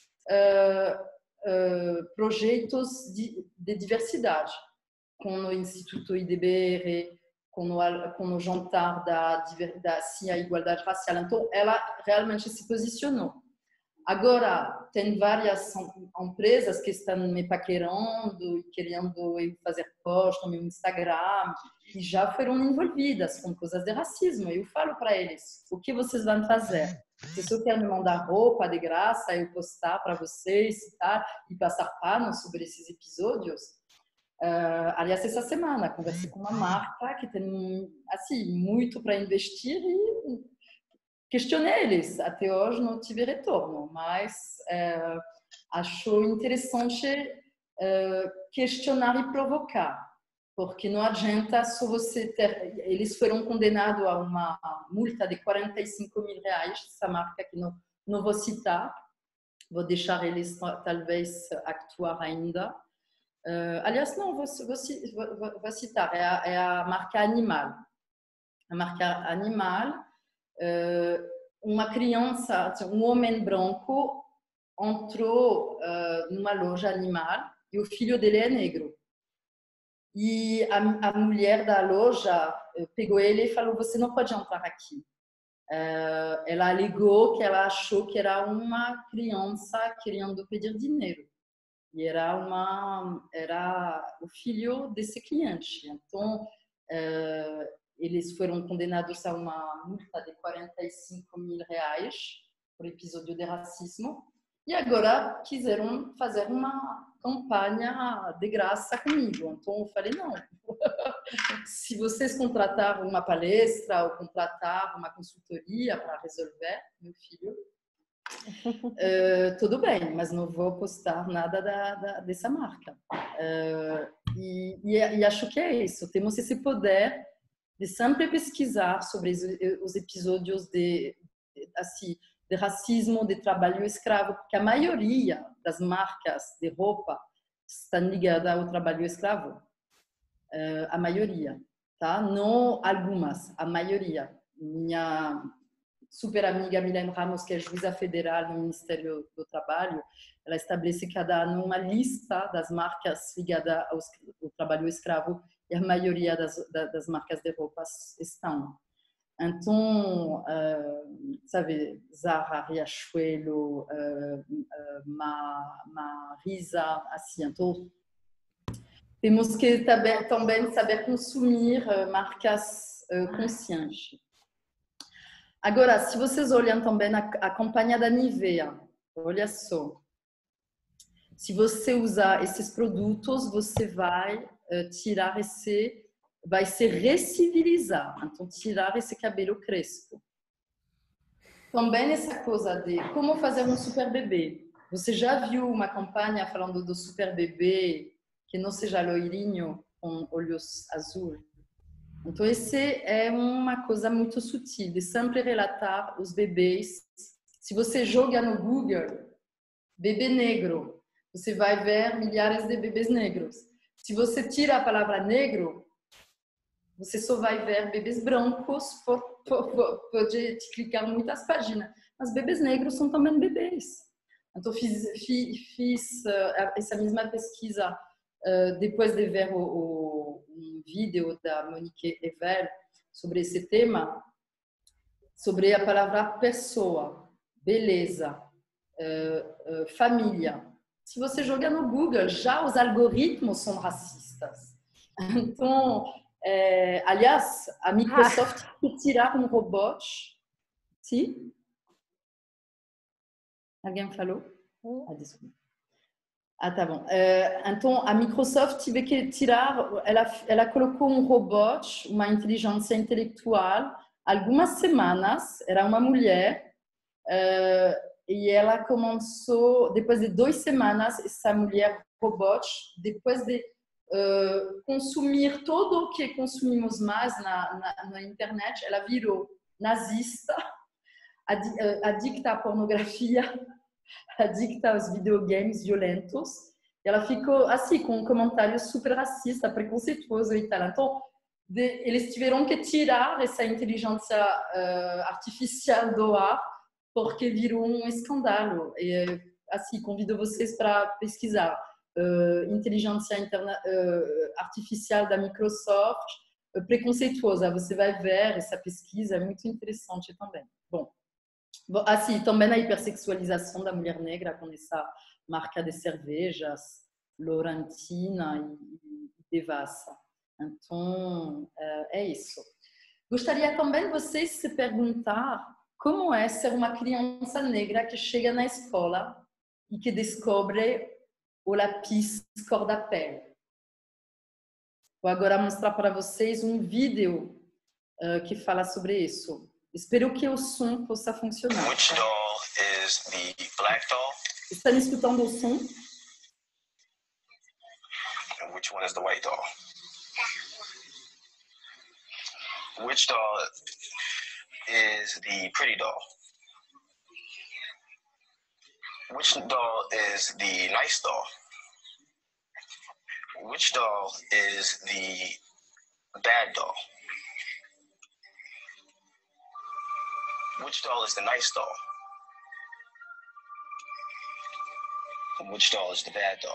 projetos de diversidade, com o Instituto IDBR, com o jantar da igualdade racial. Então, ela realmente se posicionou. Agora, tem várias empresas que estão me paquerando e querendo fazer post no meu Instagram e já foram envolvidas com coisas de racismo. Eu falo para eles: o que vocês vão fazer? Se você quer me mandar roupa de graça, eu postar para vocês e passar pano sobre esses episódios. Aliás, essa semana conversei com uma marca que tem, assim, muito para investir e questionei eles. Até hoje não tive retorno, mas acho interessante questionar e provocar, porque não adianta só você ter... Eles foram condenados a uma multa de 45 mil reais, essa marca que não vou citar, vou deixar eles talvez actuar ainda. Aliás, não, vou citar, é a marca Animal. A marca Animal uma criança, um homem branco entrou numa loja animal e o filho dele é negro. E a mulher da loja pegou ele e falou: você não pode entrar aqui. Ela alegou que ela achou que era uma criança querendo pedir dinheiro. E era o filho desse cliente. Então, eles foram condenados a uma multa de R$ 45.000 por episódio de racismo. E agora quiseram fazer uma campanha de graça comigo. Então, eu falei, não. Se vocês contratar uma palestra ou contratar uma consultoria para resolver, meu filho, tudo bem, mas não vou postar nada dessa marca. E acho que é isso. Temos esse poder de sempre pesquisar sobre os episódios de racismo, de trabalho escravo, porque a maioria das marcas de roupa estão ligadas ao trabalho escravo. A maioria, tá? Não algumas, a maioria. Minha super amiga Milene Ramos, que é juíza federal no Ministério do Trabalho, ela estabelece cada ano uma lista das marcas ligadas ao trabalho escravo e a maioria das marcas de roupas estão. Então, sabe, Zara, Riachuelo, Marisa, assim, então, temos que também saber consumir marcas conscientes. Agora, se vocês olham também a campanha da Nivea, olha só. Se você usar esses produtos, você vai vai se recivilizar. Então, tirar esse cabelo crespo. Também essa coisa de como fazer um super bebê. Você já viu uma campanha falando do super bebê que não seja loirinho com olhos azuis? Então, esse é uma coisa muito sutil, de sempre relatar os bebês. Se você joga no Google, bebê negro, você vai ver milhares de bebês negros. Se você tira a palavra negro, você só vai ver bebês brancos, pode clicar muitas páginas. Mas bebês negros são também bebês. Então, fiz essa mesma pesquisa depois de ver um vídeo da Monique Evel sobre esse tema, sobre a palavra pessoa, beleza, família. Se você jogar no Google, já os algoritmos são racistas. Então, aliás, a Microsoft quer tirar um robô. Sim? Alguém falou? Desculpa. Tá bom. Então, a Microsoft teve que tirar, ela colocou um robô, uma inteligência intelectual, algumas semanas, era uma mulher, e ela começou, depois de 2 semanas, essa mulher robô, depois de consumir tudo o que consumimos mais na internet, ela virou nazista, adicta à pornografia, adicta aos videogames violentos. Ela ficou assim, com um comentário super racista, preconceituoso e tal. Então, eles tiveram que tirar essa inteligência artificial do ar, porque virou um escândalo. E, assim, convido vocês para pesquisar. Inteligência artificial da Microsoft, preconceituosa. Você vai ver essa pesquisa, é muito interessante também. Bom, assim, também a hipersexualização da mulher negra com essa marca de cervejas, Laurentina e Devassa. Então, é isso. Gostaria também de vocês se perguntar como é ser uma criança negra que chega na escola e que descobre o lápis cor da pele. Vou agora mostrar para vocês um vídeo que fala sobre isso. Espero que o som possa funcionar. Which doll is the black doll? Estão escutando o som? And which one is the white doll? Which doll is the pretty doll? Which doll is the nice doll? Which doll is the bad doll? Which doll is the nice doll? And which doll is the bad doll?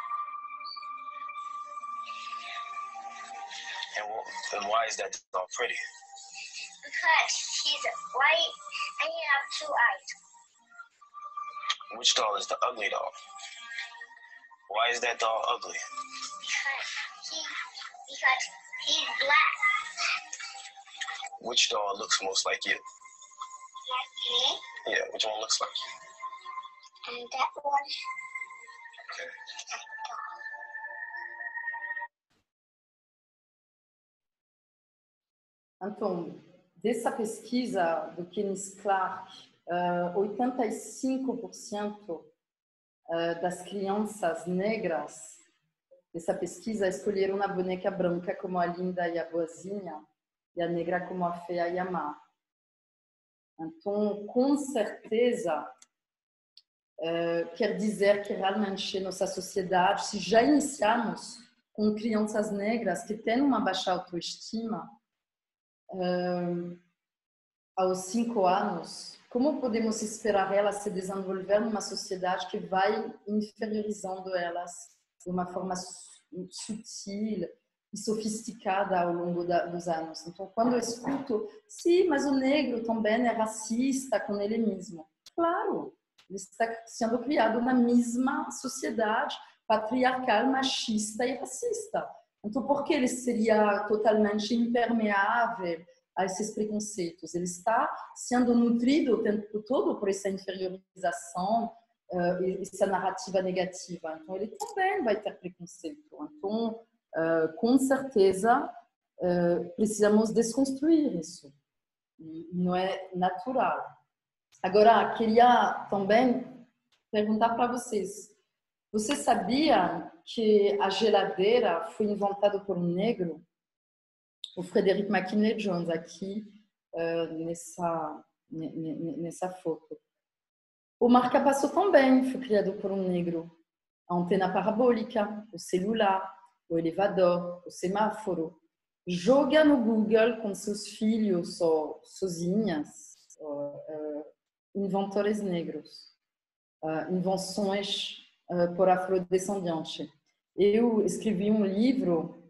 And why is that doll pretty? Because she's white and you have 2 eyes. Which doll is the ugly doll? Why is that doll ugly? Because he's black. Which doll looks most like you? Like me. Yeah, which one looks like you? And that one. Okay. That doll. Então, dessa pesquisa do Kenneth Clark, 85% das crianças negras dessa pesquisa escolheram uma boneca branca como a linda e a boazinha e a negra como a feia e a má. Então, com certeza, quer dizer que realmente nossa sociedade, se já iniciamos com crianças negras que têm uma baixa autoestima, aos 5 anos, como podemos esperar elas se desenvolver numa sociedade que vai inferiorizando elas de uma forma sutil e sofisticada ao longo dos anos? Então, quando eu escuto, sim, mas o negro também é racista com ele mesmo. Claro, ele está sendo criado na mesma sociedade patriarcal, machista e racista. Então, por que ele seria totalmente impermeável a esses preconceitos? Ele está sendo nutrido o tempo todo por essa inferiorização, essa narrativa negativa. Então, ele também vai ter preconceito. Então, com certeza, precisamos desconstruir isso. Não é natural. Agora, queria também perguntar para vocês. Você sabia que a geladeira foi inventada por um negro? O Frederick McKinley Jones, aqui nessa foto. O marca-passo também foi criado por um negro. A antena parabólica, o celular, o elevador, o semáforo. Joga no Google com seus filhos ou sozinhas, inventores negros, invenções por afrodescendentes. Eu escrevi um livro,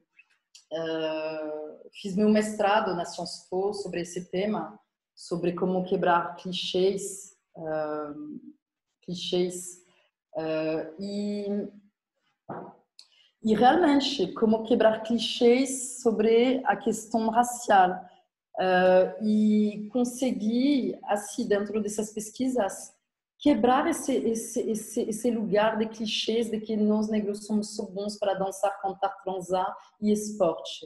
fiz meu mestrado na Sciences Po sobre esse tema, sobre como quebrar clichês, e realmente como quebrar clichês sobre a questão racial. E consegui, assim, dentro dessas pesquisas, quebrar esse lugar de clichês de que nós negros somos só bons para dançar, cantar, transar e esporte.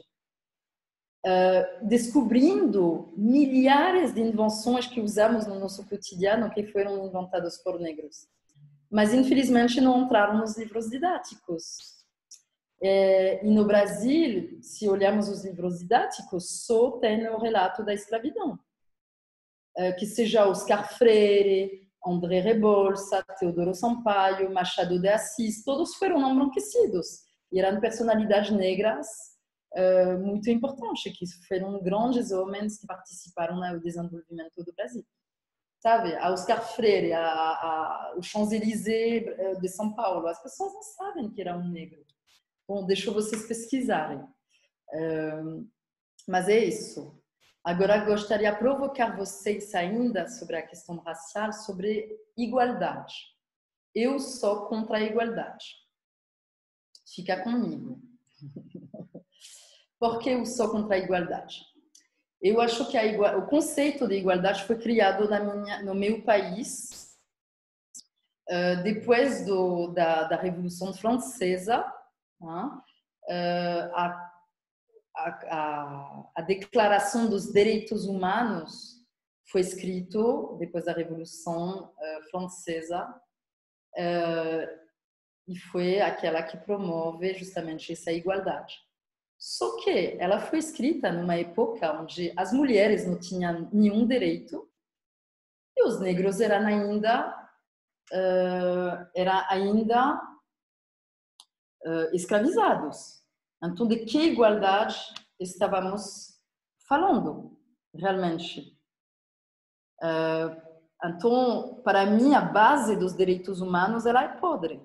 Descobrindo milhares de invenções que usamos no nosso cotidiano que foram inventadas por negros. Mas, infelizmente, não entraram nos livros didáticos. E no Brasil, se olharmos os livros didáticos, só tem o relato da escravidão. Que seja Oscar Freire, André Rebouça, Teodoro Sampaio, Machado de Assis, todos foram embranquecidos. E eram personalidades negras muito importantes, que foram grandes homens que participaram no desenvolvimento do Brasil. Sabe, a Oscar Freire, o Champs-Élysées de São Paulo, as pessoas não sabem que era um negro. Bom, deixa vocês pesquisarem. Mas é isso. Agora, gostaria de provocar vocês ainda sobre a questão racial, sobre igualdade. Eu sou contra a igualdade. Fica comigo. Por que eu sou contra a igualdade? Eu acho que o conceito de igualdade foi criado no meu país depois da Revolução Francesa. A Declaração dos Direitos Humanos foi escrito depois da Revolução Francesa e foi aquela que promove justamente essa igualdade. Só que ela foi escrita numa época onde as mulheres não tinham nenhum direito e os negros eram ainda escravizados. Então, de que igualdade estávamos falando, realmente? Então, para mim, a base dos direitos humanos ela é podre.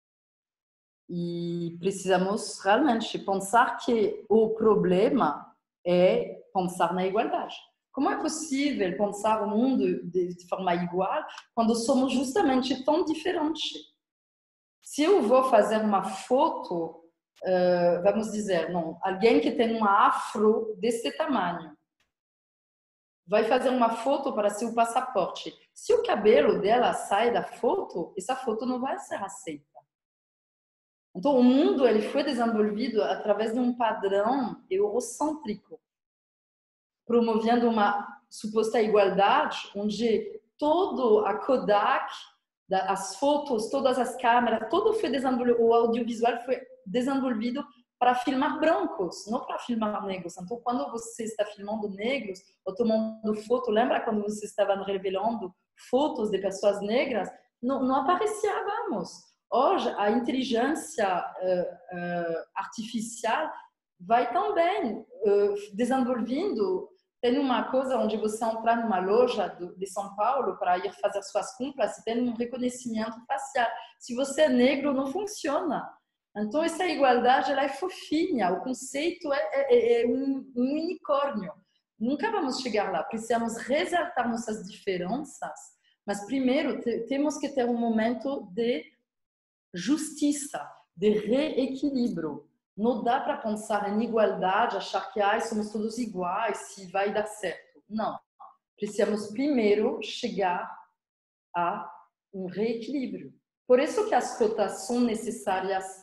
E precisamos realmente pensar que o problema é pensar na igualdade. Como é possível pensar o mundo de forma igual quando somos justamente tão diferentes? Se eu vou fazer uma foto, vamos dizer, não, alguém que tem uma afro desse tamanho vai fazer uma foto para seu passaporte. Se o cabelo dela sai da foto, essa foto não vai ser aceita. Então, o mundo ele foi desenvolvido através de um padrão eurocêntrico, promovendo uma suposta igualdade, onde todo a Kodak, as fotos, todas as câmeras, todo foi desenvolvido, o audiovisual foi desenvolvido para filmar brancos, não para filmar negros. Então, quando você está filmando negros ou tomando foto, lembra quando você estava revelando fotos de pessoas negras? Não aparecíamos. Hoje, a inteligência artificial vai também desenvolvendo. Tem uma coisa onde você entra numa loja de São Paulo para ir fazer suas compras e tem um reconhecimento facial. Se você é negro, não funciona. Então, essa igualdade ela é fofinha. O conceito é um unicórnio. Nunca vamos chegar lá. Precisamos ressaltar nossas diferenças, mas primeiro temos que ter um momento de justiça, de reequilíbrio. Não dá para pensar em igualdade, achar que somos todos iguais, e vai dar certo. Não. Precisamos primeiro chegar a um reequilíbrio. Por isso que as cotas são necessárias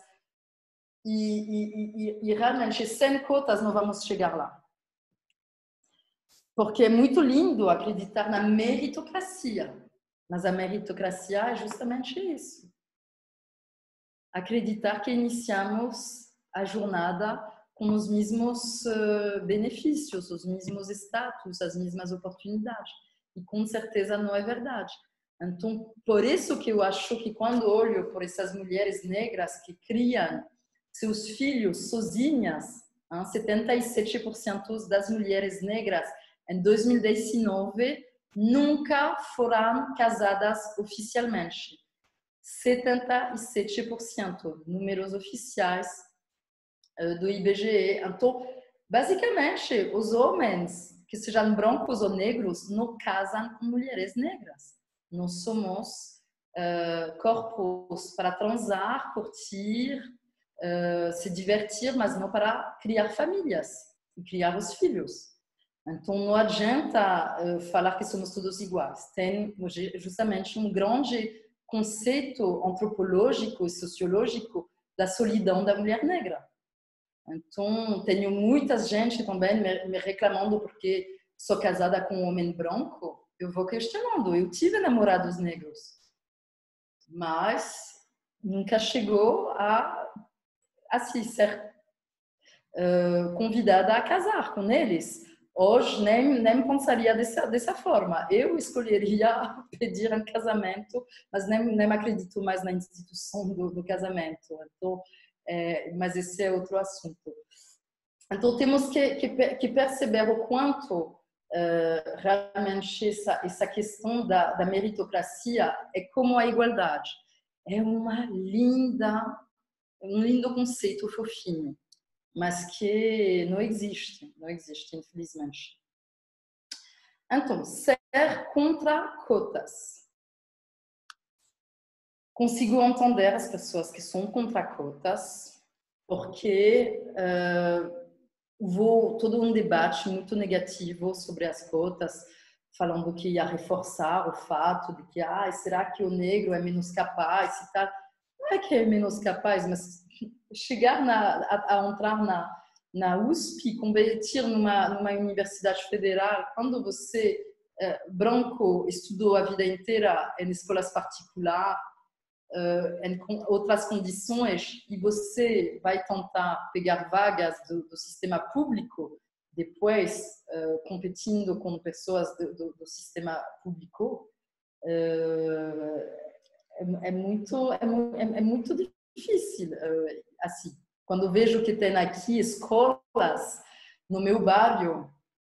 e realmente sem cotas não vamos chegar lá. Porque é muito lindo acreditar na meritocracia, mas a meritocracia é justamente isso. Acreditar que iniciamos a jornada com os mesmos benefícios, os mesmos status, as mesmas oportunidades. E com certeza não é verdade. Então, por isso que eu acho que quando olho por essas mulheres negras que criam seus filhos sozinhas, 77% das mulheres negras em 2019 nunca foram casadas oficialmente. 77%, números oficiais do IBGE. Então, basicamente, os homens, que sejam brancos ou negros, não casam com mulheres negras. Nós somos corpos para transar, curtir, se divertir, mas não para criar famílias e criar os filhos. Então, não adianta falar que somos todos iguais. Tem justamente um grande conceito antropológico e sociológico da solidão da mulher negra. Então, tenho muita gente também me reclamando porque sou casada com um homem branco. Eu vou questionando. Eu tive namorados negros, mas nunca chegou a ser convidada a casar com eles. Hoje nem pensaria dessa forma. Eu escolheria pedir um casamento, mas nem acredito mais na instituição do casamento. Então, mas esse é outro assunto. Então, temos que perceber o quanto realmente essa questão da meritocracia é como a igualdade. É um lindo conceito fofinho, mas que não existe, infelizmente. Então, ser contra cotas. Consigo entender as pessoas que são contra cotas, porque houve todo um debate muito negativo sobre as cotas, falando que ia reforçar o fato de que será que o negro é menos capaz e tal. Não é que é menos capaz, mas chegar a entrar na USP, competir numa universidade federal, quando você, branco, estudou a vida inteira em escolas particulares, em outras condições, e você vai tentar pegar vagas do sistema público, depois competindo com pessoas do sistema público, é muito difícil, assim. Quando vejo que tem aqui escolas no meu bairro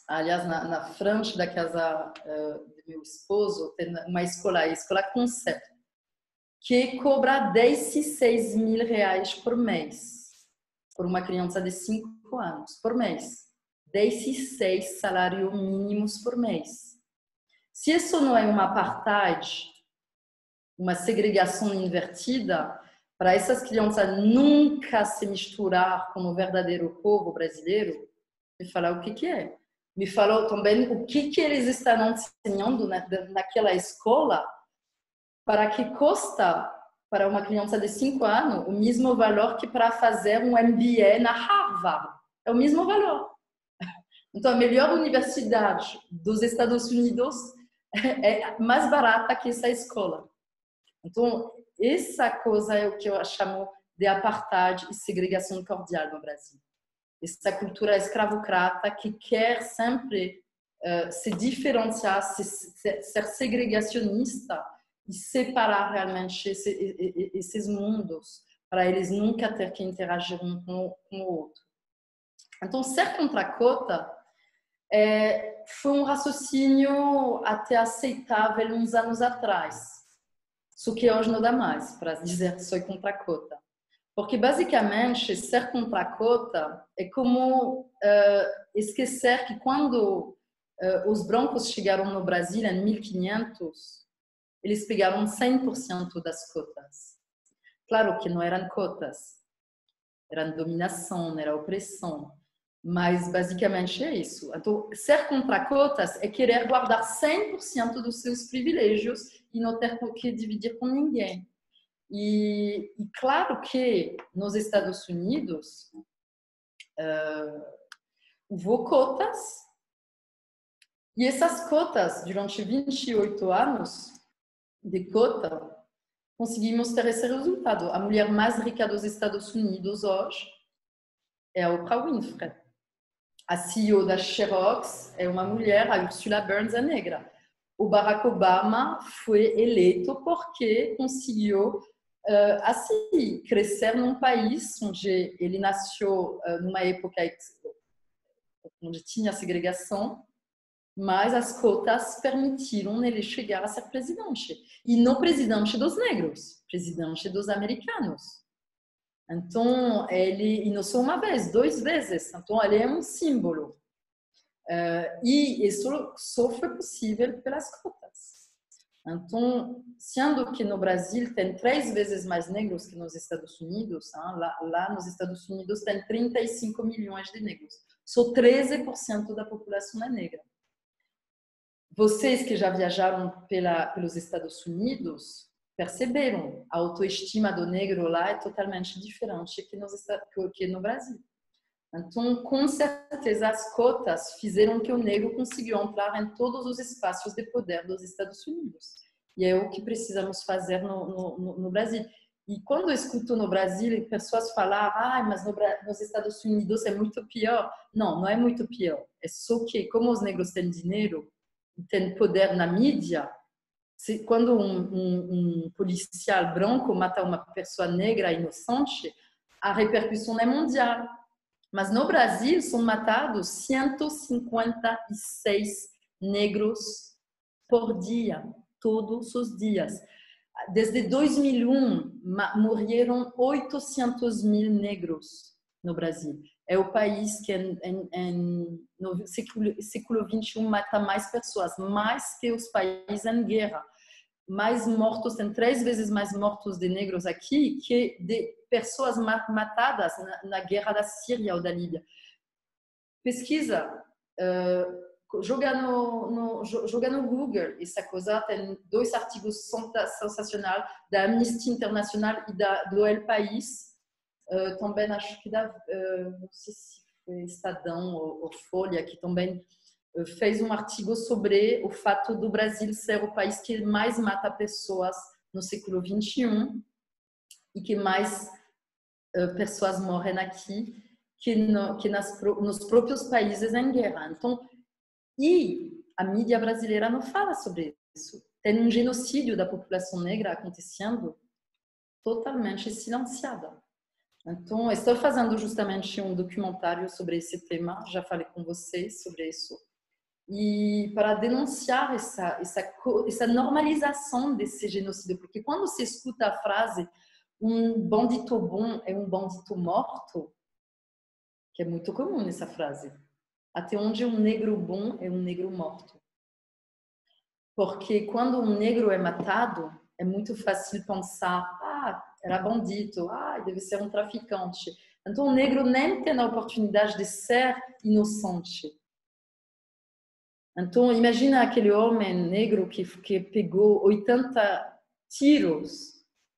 Aliás, na frente da casa do meu esposo, tem uma escola, a Escola Concept, que cobra 16 mil reais por mês, por uma criança de 5 anos, por mês. 16 salários mínimos por mês. Se isso não é uma apartheid, uma segregação invertida, para essas crianças nunca se misturar com o verdadeiro povo brasileiro, me fala o que é. Me falou também o que eles estão ensinando naquela escola, para que custa para uma criança de 5 anos o mesmo valor que para fazer um MBA na Harvard. É o mesmo valor. Então, a melhor universidade dos Estados Unidos é mais barata que essa escola. Então, essa coisa é o que eu chamo de apartheid e segregação cordial no Brasil. Essa cultura escravocrata que quer sempre se diferenciar, ser segregacionista e separar realmente esses mundos para eles nunca ter que interagir um com o outro. Então, ser contra a cota foi um raciocínio até aceitável uns anos atrás. Só que hoje não dá mais para dizer que sou contra a cota. Porque, basicamente, ser contra a cota é como esquecer que quando os brancos chegaram no Brasil em 1500, eles pegaram 100% das cotas. Claro que não eram cotas, eram dominação, era opressão. Mas, basicamente, é isso. Então, ser contra cotas é querer guardar 100% dos seus privilégios e não ter que dividir com ninguém. E claro que nos Estados Unidos houve cotas, e essas cotas, durante 28 anos de cota, conseguimos ter esse resultado. A mulher mais rica dos Estados Unidos hoje é a Oprah Winfrey. A CEO da Xerox é uma mulher, a Ursula Burns é negra. O Barack Obama foi eleito porque conseguiu assim crescer num país onde ele nasceu numa época onde tinha segregação, mas as cotas permitiram ele chegar a ser presidente. E não presidente dos negros, presidente dos americanos. Então, ele, e não só uma vez, 2 vezes. Então, ele é um símbolo. E isso só foi possível pelas cotas. Então, sendo que no Brasil tem 3 vezes mais negros que nos Estados Unidos, lá nos Estados Unidos tem 35 milhões de negros. Só 13% da população é negra. Vocês que já viajaram pelos Estados Unidos perceberam, a autoestima do negro lá é totalmente diferente que no Brasil. Então, com certeza, as cotas fizeram que o negro conseguiu entrar em todos os espaços de poder dos Estados Unidos. E é o que precisamos fazer no Brasil. E quando eu escuto no Brasil pessoas falar, mas nos Estados Unidos é muito pior. Não, não é muito pior. É só que, como os negros têm dinheiro e têm poder na mídia, quando um policial branco mata uma pessoa negra inocente, a repercussão é mundial. Mas no Brasil são matados 156 negros por dia, todos os dias. Desde 2001, morreram 800 mil negros no Brasil. É o país que no século XXI mata mais pessoas, mais que os países em guerra. Mais mortos, tem 3 vezes mais mortos de negros aqui que de pessoas matadas na guerra da Síria ou da Líbia. Pesquisa, joga no Google essa coisa, tem 2 artigos sensacionais da Amnistia Internacional e do El País, também acho que não sei se foi Estadão ou Folha, que também fez um artigo sobre o fato do Brasil ser o país que mais mata pessoas no século XXI e que mais pessoas morrem aqui que nos próprios países em guerra. Então, e a mídia brasileira não fala sobre isso. Tem um genocídio da população negra acontecendo totalmente silenciada. Então, estou fazendo justamente um documentário sobre esse tema, já falei com vocês sobre isso. e para denunciar essa normalização desse genocídio. Porque quando se escuta a frase um bandido bom é um bandido morto, que é muito comum essa frase, até onde um negro bom é um negro morto. Porque quando um negro é matado, é muito fácil pensar, era bandido, deve ser um traficante. Então, o negro nem tem a oportunidade de ser inocente. Então, imagina aquele homem negro que pegou 80 tiros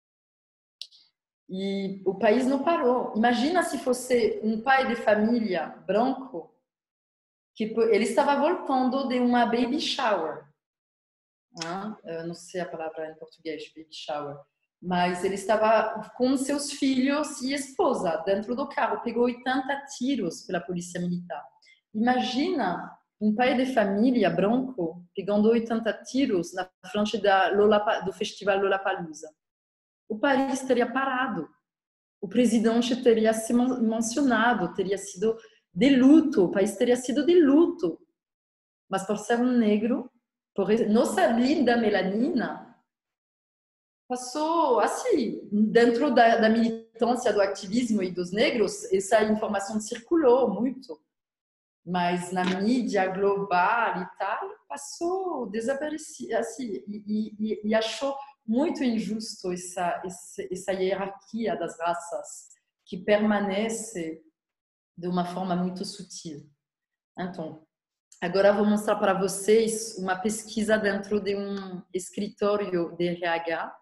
e o país não parou. Imagina se fosse um pai de família branco que ele estava voltando de uma baby shower. Eu não sei a palavra em português, baby shower. Mas ele estava com seus filhos e esposa dentro do carro. Pegou 80 tiros pela polícia militar. Imagina um pai de família branco pegando 80 tiros na frente do festival Lollapalooza. O país teria parado. O presidente teria se mencionado, teria sido de luto. O país teria sido de luto. Mas por ser um negro, por nossa linda melanina, passou assim, dentro da militância do ativismo e dos negros, essa informação circulou muito, mas na mídia global e tal, passou, desapareceu, assim, e achou muito injusto essa hierarquia das raças que permanece de uma forma muito sutil. Então, agora vou mostrar para vocês uma pesquisa dentro de um escritório de RH.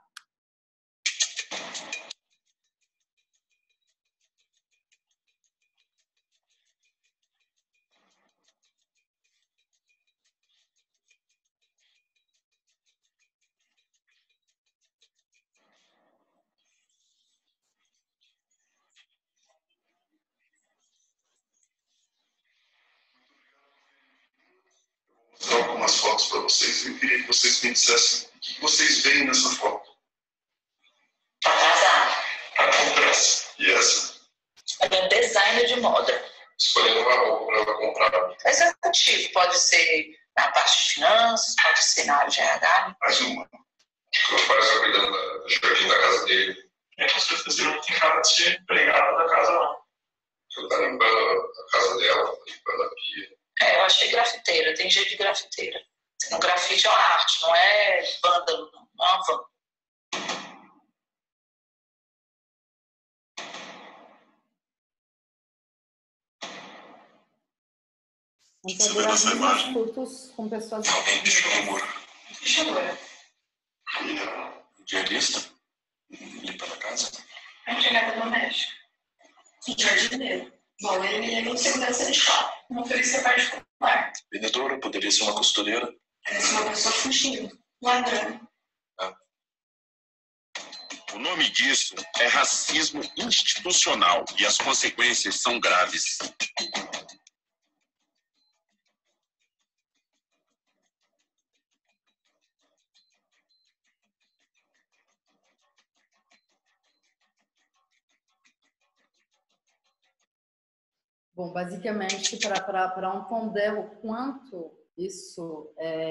Algumas fotos para vocês. Eu queria que vocês me dissessem o que vocês veem nessa foto. A compressa. E essa? É um designer de moda. Escolhendo uma roupa para ela comprar. Executivo, pode ser na parte de finanças, pode ser na área de RH. Mais uma. O pai está cuidando do jardim da casa dele. Com certeza não tem cara de ser empregada da casa, não. Ela está limpando a casa dela, está limpando a pia. Eu achei grafiteira, tem jeito de grafiteira. O grafite é uma arte, não é vândalo, não é uma vândalo. Então, agora algumas fotos com pessoas... Alguém deixou no muro. Fechadora. E a diarista? Limpando a casa? A empregada doméstica. E jardineiro. Bom, ele é muito segurança de escola. Uma polícia particular. Vendedora, poderia ser uma costureira. Poderia ser uma pessoa fugindo. Ladrão. O nome disso é racismo institucional e as consequências são graves. Bom, basicamente, para entender o quanto isso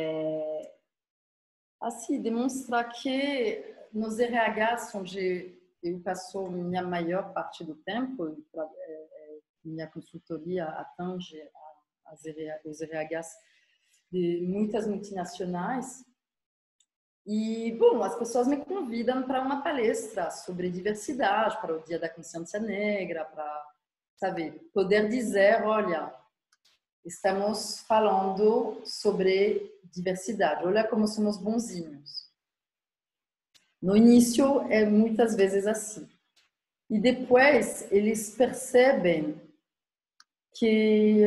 assim, demonstra que nos RHs, onde eu passo minha maior parte do tempo, minha consultoria atinge os RHs de muitas multinacionais. E, bom, as pessoas me convidam para uma palestra sobre diversidade, para o Dia da Consciência Negra, para, sabe, poder dizer, olha, estamos falando sobre diversidade, olha como somos bonzinhos. No início é muitas vezes assim. E depois eles percebem que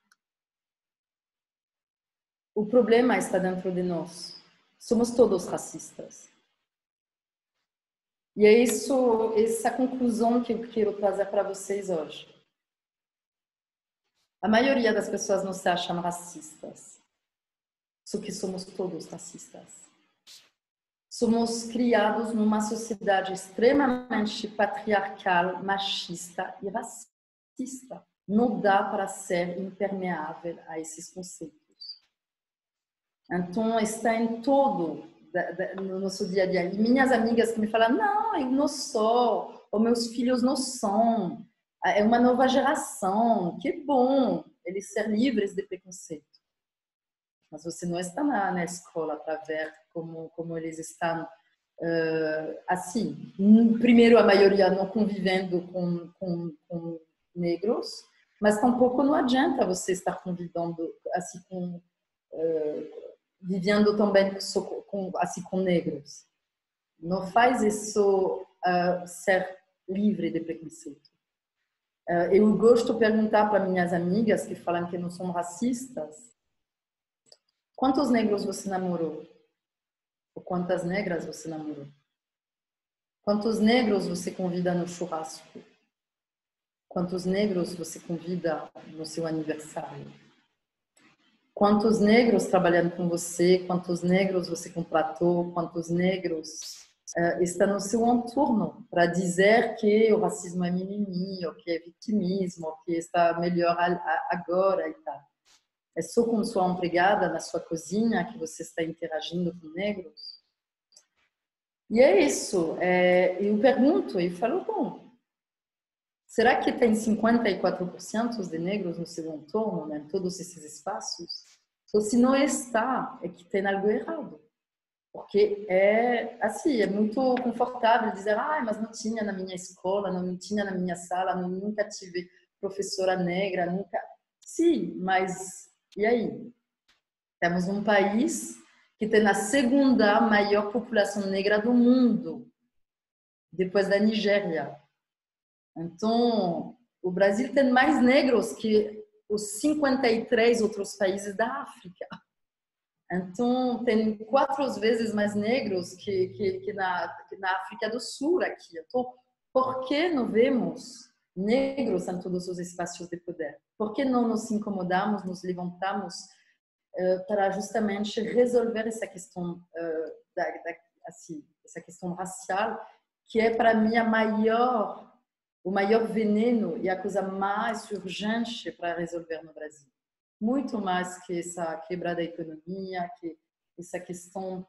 o problema está dentro de nós. Somos todos racistas. E é isso, essa conclusão que eu quero trazer para vocês hoje. A maioria das pessoas não se acham racistas, só que somos todos racistas. Somos criados numa sociedade extremamente patriarcal, machista e racista. Não dá para ser impermeável a esses conceitos. Então, está em todo no nosso dia a dia. E minhas amigas que me falam, não, eu não sou, os meus filhos não são, é uma nova geração, que bom eles ser livres de preconceito. Mas você não está na escola para ver como eles estão assim. Primeiro, a maioria não convivendo com negros, mas tampouco não adianta você estar convivendo assim vivendo também com negros. Não faz isso ser livre de preconceito. Eu gosto de perguntar para minhas amigas que falam que não são racistas: quantos negros você namorou? Ou quantas negras você namorou? Quantos negros você convida no churrasco? Quantos negros você convida no seu aniversário? Quantos negros trabalhando com você? Quantos negros você contratou? Quantos negros estão no seu entorno para dizer que o racismo é mimimi, ou que é vitimismo, ou que está melhor agora e tal? É só com sua empregada na sua cozinha que você está interagindo com negros? E é isso. Eu pergunto, eu falo, bom, será que tem 54% de negros no seu entorno, né, em todos esses espaços? Então, se não está, é que tem algo errado. Porque é muito confortável dizer, mas não tinha na minha escola, não tinha na minha sala, nunca tive professora negra, nunca... Sim, mas e aí? Temos um país que tem a segunda maior população negra do mundo, depois da Nigéria. Então, o Brasil tem mais negros que os 53 outros países da África. Então, tem 4 vezes mais negros que na África do Sul aqui. Então, por que não vemos negros em todos os espaços de poder? Por que não nos incomodamos, nos levantamos para justamente resolver essa questão, essa questão racial, que é para mim o maior veneno e a coisa mais urgente para resolver no Brasil. Muito mais que essa quebra da economia, que essa questão,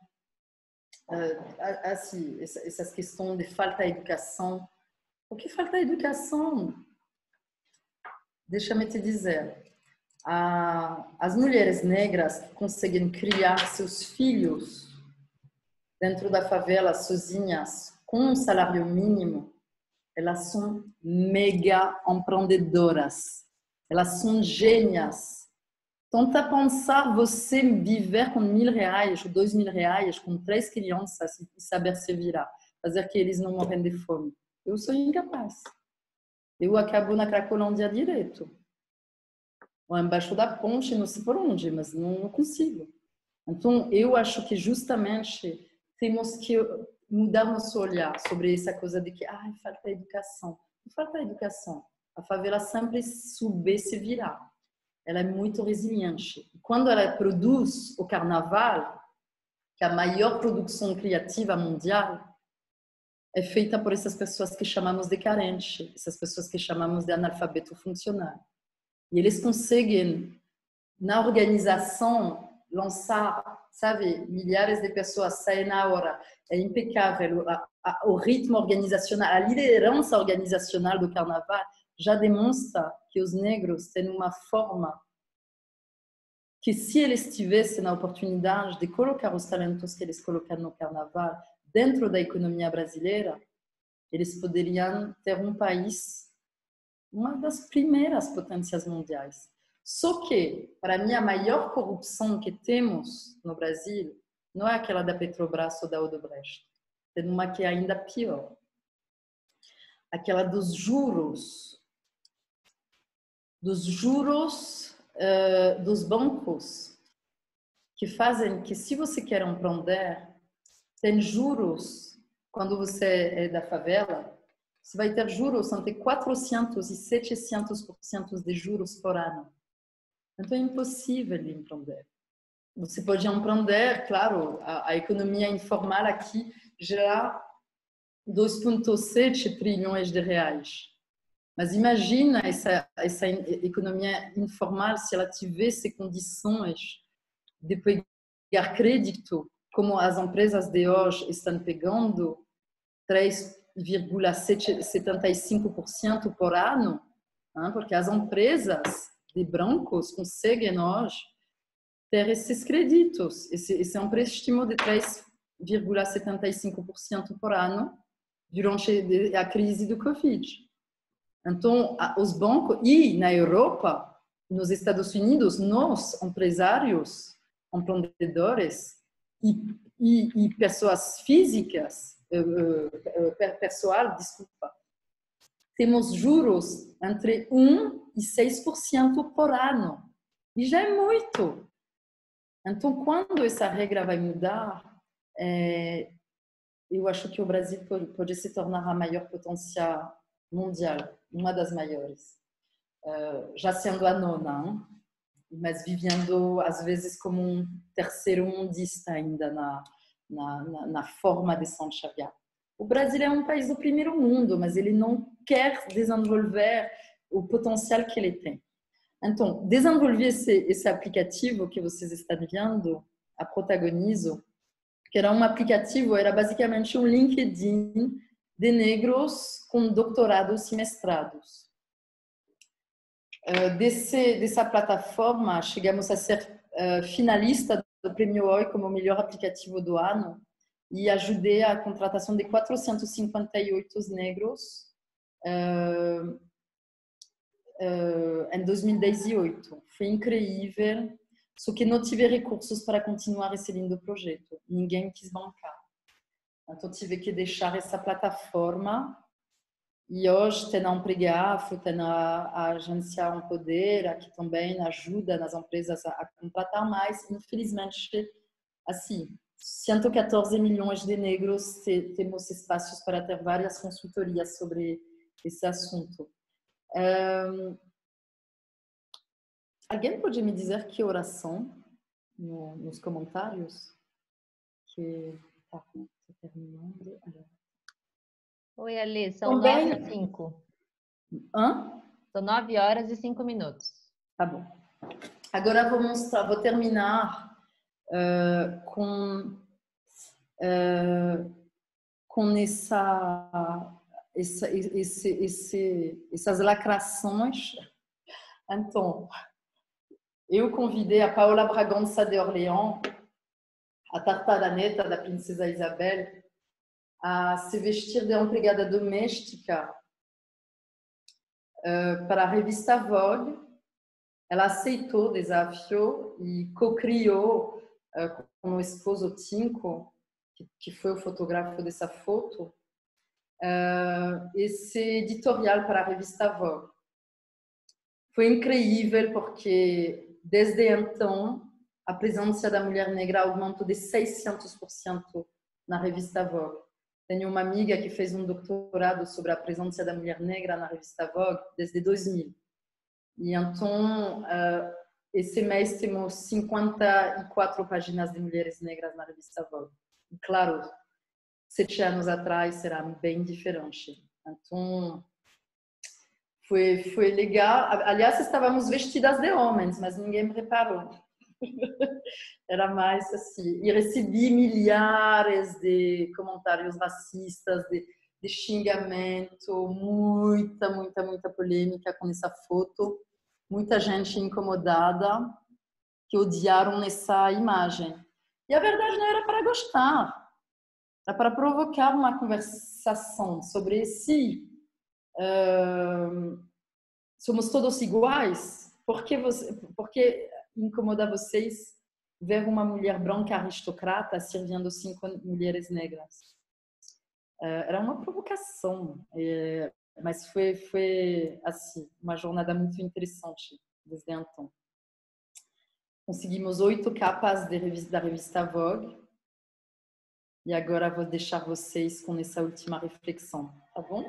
essas questões de falta de educação. O que falta de educação? Deixa-me te dizer, as mulheres negras que conseguem criar seus filhos dentro da favela sozinhas com um salário mínimo, elas são mega empreendedoras, elas são gênias. Tenta pensar você viver com R$1.000 ou R$2.000 com 3 crianças e saber se virar, fazer que eles não morrem de fome. Eu sou incapaz. Eu acabo na Cracolândia direto, ou embaixo da ponte, não sei por onde, mas não consigo. Então, eu acho que justamente temos que mudar nosso olhar sobre essa coisa de que falta educação. Não falta educação. A favela sempre soube se virar. Ela é muito resiliente. Quando ela produz o carnaval, que é a maior produção criativa mundial, é feita por essas pessoas que chamamos de carentes, essas pessoas que chamamos de analfabeto funcional. E eles conseguem, na organização, lançar, milhares de pessoas saem na hora. É impecável. O ritmo organizacional, a liderança organizacional do carnaval já demonstra que os negros têm uma forma que, se eles tivessem a oportunidade de colocar os talentos que eles colocaram no carnaval dentro da economia brasileira, eles poderiam ter um país, uma das primeiras potências mundiais. Só que, para mim, a maior corrupção que temos no Brasil não é aquela da Petrobras ou da Odebrecht. Tem uma que é ainda pior. Aquela dos juros dos bancos, que fazem que, se você quer empreender, tem juros, quando você é da favela, você vai ter juros entre 400% e 700% de juros por ano. Então, é impossível de empreender. Você pode empreender, claro, a economia informal aqui gera 2,7 trilhões de reais. Mas imagina essa economia informal se ela tivesse condições de pegar crédito, como as empresas de hoje estão pegando 3,75% por ano, porque as empresas de brancos conseguem hoje ter esses créditos. Esse é um empréstimo de 3,75% por ano durante a crise do Covid. Então, os bancos, e na Europa, nos Estados Unidos, nós, empresários, empreendedores e pessoas físicas, temos juros entre 1% e 6% por ano. E já é muito. Então, quando essa regra vai mudar, eu acho que o Brasil pode se tornar a maior potência mundial, uma das maiores. Já sendo a nona, mas vivendo, às vezes, como um terceiro mundista ainda na forma de Saint Xavier. O Brasil é um país do primeiro mundo, mas ele não quer desenvolver o potencial que ele tem. Então, desenvolver esse aplicativo que vocês estão vendo, a Protagonizo, que era um aplicativo, era basicamente um LinkedIn de negros com doutorados e mestrados. Dessa plataforma, chegamos a ser finalista do Prêmio OI como o melhor aplicativo do ano e ajudei a contratação de 458 negros em 2018. Foi incrível, só que não tive recursos para continuar recebendo o projeto. Ninguém quis bancar. Então, tive que deixar essa plataforma. E hoje tem a Empregafo, tem a agência Um Poder, que também ajuda nas empresas a contratar mais. Infelizmente, assim, 114 milhões de negros temos espaços para ter várias consultorias sobre esse assunto. Alguém pode me dizer que horas são nos comentários? Que tá terminando. Oi, Alê, são Também... 9h05. Hã? São 9h05. Tá bom. Agora vou terminar com essas lacrações. Então, eu convidei a Paola Bragança de Orléans, a tartaraneta da princesa Isabel, a se vestir de empregada doméstica para a revista Vogue. Ela aceitou o desafio e co-criou com o esposo Tinko, que foi o fotógrafo dessa foto, esse editorial para a revista Vogue. Foi incrível porque, desde então, a presença da mulher negra aumentou de 600% na revista Vogue. Tenho uma amiga que fez um doutorado sobre a presença da mulher negra na revista Vogue desde 2000. E então, esse mês temos 54 páginas de mulheres negras na revista Vogue. E, claro, 7 anos atrás será bem diferente. Então, foi legal. Aliás, estávamos vestidas de homens, mas ninguém me reparou. Era mais assim. E recebi milhares de comentários racistas, de xingamento, muita polêmica com essa foto. Muita gente incomodada, que odiaram essa imagem. E a verdade não era para gostar. Era para provocar uma conversação sobre se somos todos iguais. Por que incomoda vocês ver uma mulher branca aristocrata servindo 5 mulheres negras? Era uma provocação, mas foi assim, uma jornada muito interessante desde então. Conseguimos 8 capas da revista Vogue e agora vou deixar vocês com essa última reflexão, tá bom?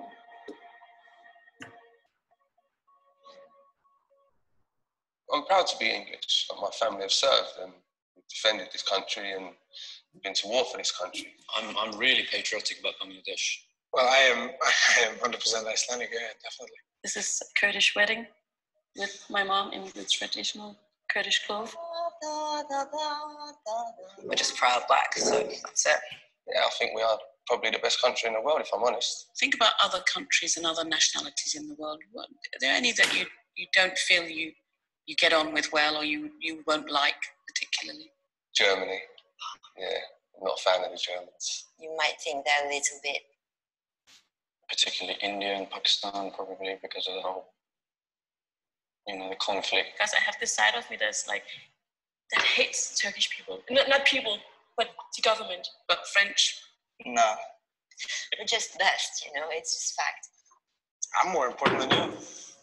I'm proud to be English. My family have served and defended this country and been to war for this country. I'm really patriotic about Bangladesh. Well, I am 100% Icelandic, yeah, definitely. This is a Kurdish wedding with my mom in the traditional Kurdish clothes. We're just proud black, so that's it. Yeah, I think we are probably the best country in the world, if I'm honest. Think about other countries and other nationalities in the world. Are there any that you don't feel you get on with well, or you won't like particularly? Germany. Yeah, I'm not a fan of the Germans. You might think they're a little bit. Particularly India and Pakistan, probably because of the whole, the conflict. Because I have this side of me that's like, that hates Turkish people. Not people, but the government. But French. Nah. We're just best, it's just fact. I'm more important than you.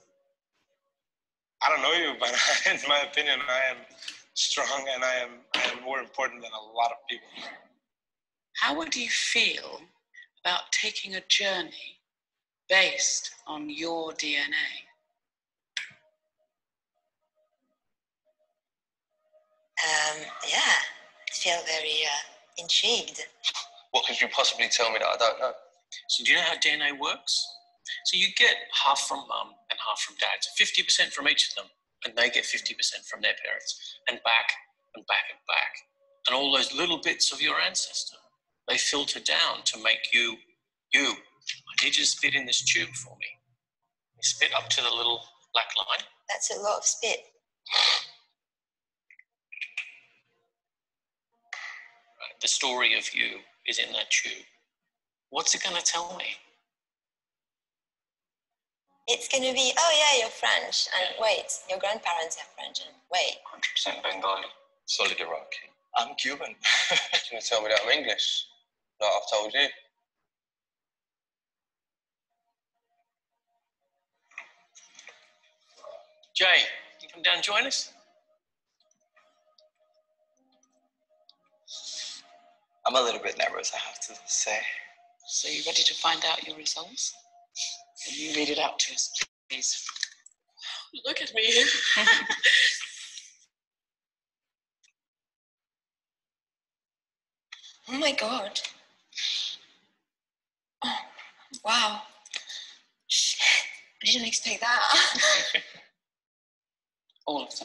I don't know you, but in my opinion, I am strong and I am more important than a lot of people. How would you feel about taking a journey based on your DNA? Yeah, I feel very intrigued. What could you possibly tell me that I don't know? So do you know how DNA works? So you get half from mum and half from dad. So 50% from each of them, and they get 50% from their parents, and back and back and back. And all those little bits of your ancestor, they filter down to make you. I need you to spit in this tube for me. You spit up to the little black line. That's a lot of spit. The story of you is in that tube. What's it going to tell me? It's going to be, oh yeah, you're French, and wait, your grandparents are French, and wait. 100% Bengali. Solid Iraqi. I'm Cuban. You're going to tell me that I'm English? No, I've told you. Jay, you come down and join us? I'm a little bit nervous, I have to say. So you ready to find out your results? Can you read it out to us, please? Look at me. Oh my God. Oh, wow. Shit, I didn't expect that. All of them.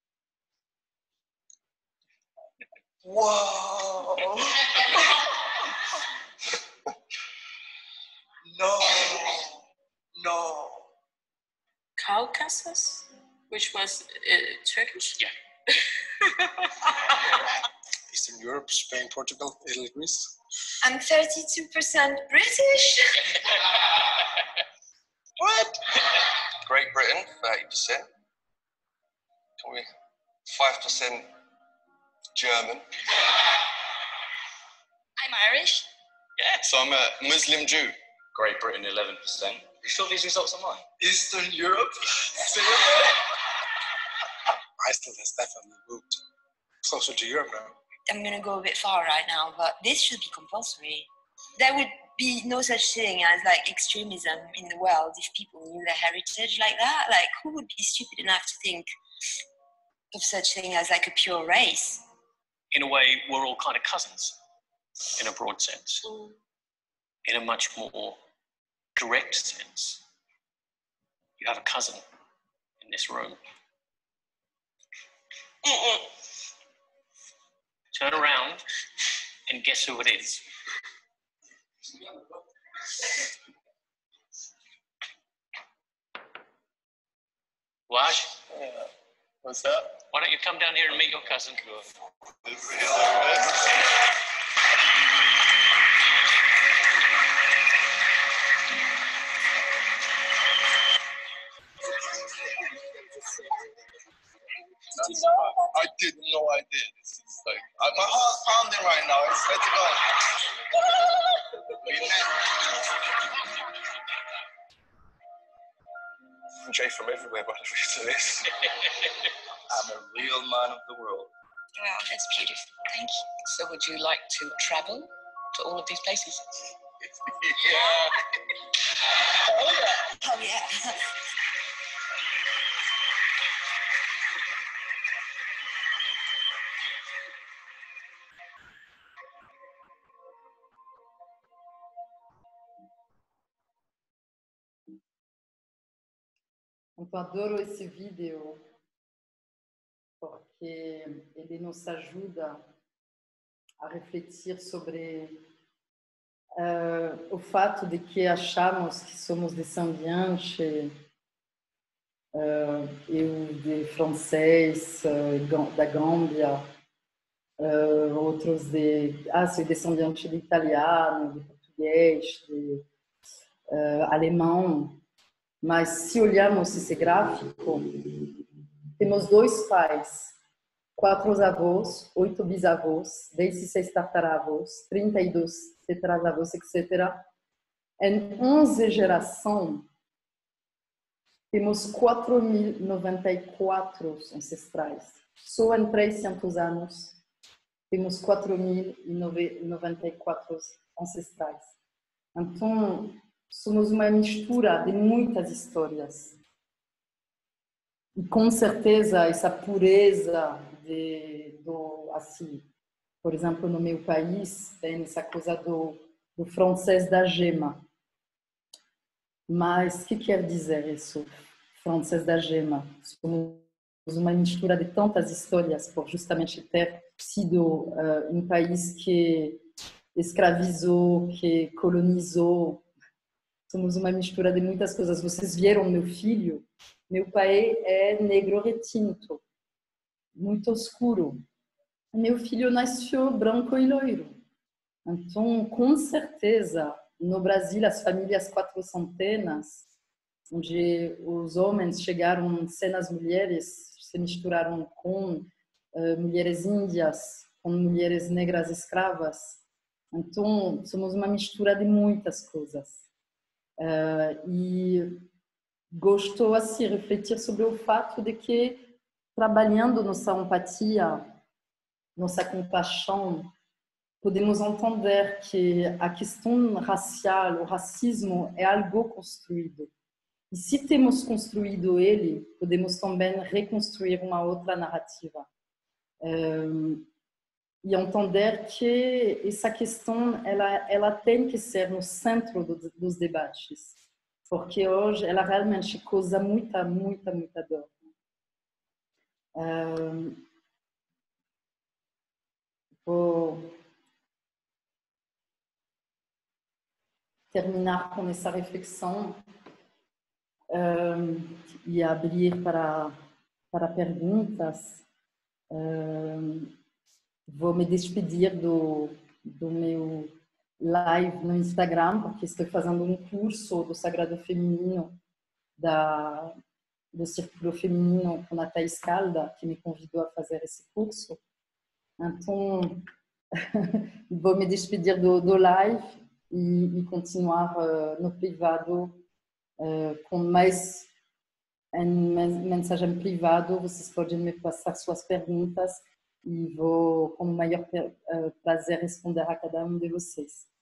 Whoa. No. Caucasus, which was Turkish? Yeah. Eastern Europe, Spain, Portugal, Italy, Greece. I'm 32% British. What? Great Britain, 30%. Can we 5% German? I'm Irish. Yeah. So I'm a Muslim Jew. Great Britain, 11%. You sure these results are mine? Eastern Europe? Iceland has definitely moved closer to Europe now. I'm going to go a bit far right now, but this should be compulsory. There would be no such thing as extremism in the world if people knew their heritage like that. Who would be stupid enough to think of such thing as a pure race? In a way, we're all kind of cousins, in a broad sense. In a much more direct sense, you have a cousin in this room. Turn around and guess who it is. Wash? Yeah. What's up? Why don't you come down here and meet your cousin? I didn't know I did. It's my heart's pounding right now. I swear to God. I'm Jay from everywhere, by the reason is. I'm a real man of the world. Wow, that's beautiful. Thank you. So would you like to travel to all of these places? Oh, yeah. Quanto adoro esse vídeo. porque ele nos ajuda a refletir sobre o fato de que achamos que somos descendentes eu de francês da Gâmbia, outros sou descendente de italiano, de português, de alemão, mas se olharmos esse gráfico, temos 2 pais, 4 avós, 8 bisavós, 16 tataravós, 32 tetrazavós, etc. Em 11 gerações, temos 4.094 ancestrais. Só em 300 anos, temos 4.094 ancestrais. Então, somos uma mistura de muitas histórias. E com certeza, essa pureza assim, por exemplo, no meu país, tem essa coisa do francês da gema. Mas o que quer dizer isso, francês da gema? Somos uma mistura de tantas histórias por justamente ter sido um país que escravizou, que colonizou. Somos uma mistura de muitas coisas. Vocês viram meu filho? Meu pai é negro retinto, muito escuro. Meu filho nasceu branco e loiro. Então, com certeza, no Brasil, as famílias quatrocentenas, onde os homens chegaram sem as mulheres, se misturaram com mulheres índias, com mulheres negras escravas. Então, somos uma mistura de muitas coisas. E gosto assim de refletir sobre o fato de que, trabalhando nossa empatia, nossa compaixão, podemos entender que a questão racial, o racismo, é algo construído. E se temos construído ele, podemos também reconstruir uma outra narrativa. E entender que essa questão ela tem que ser no centro dos debates, porque hoje ela realmente causa muita dor. Vou terminar com essa reflexão e abrir para perguntas. Vou me despedir do meu live no Instagram, porque estou fazendo um curso do Sagrado Feminino, do Círculo Feminino com a Thaís Calda, que me convidou a fazer esse curso. Então, vou me despedir do live e continuar no privado com mais mensagem privada. Vocês podem me passar suas perguntas e vou, com o maior prazer, responder a cada um de vocês.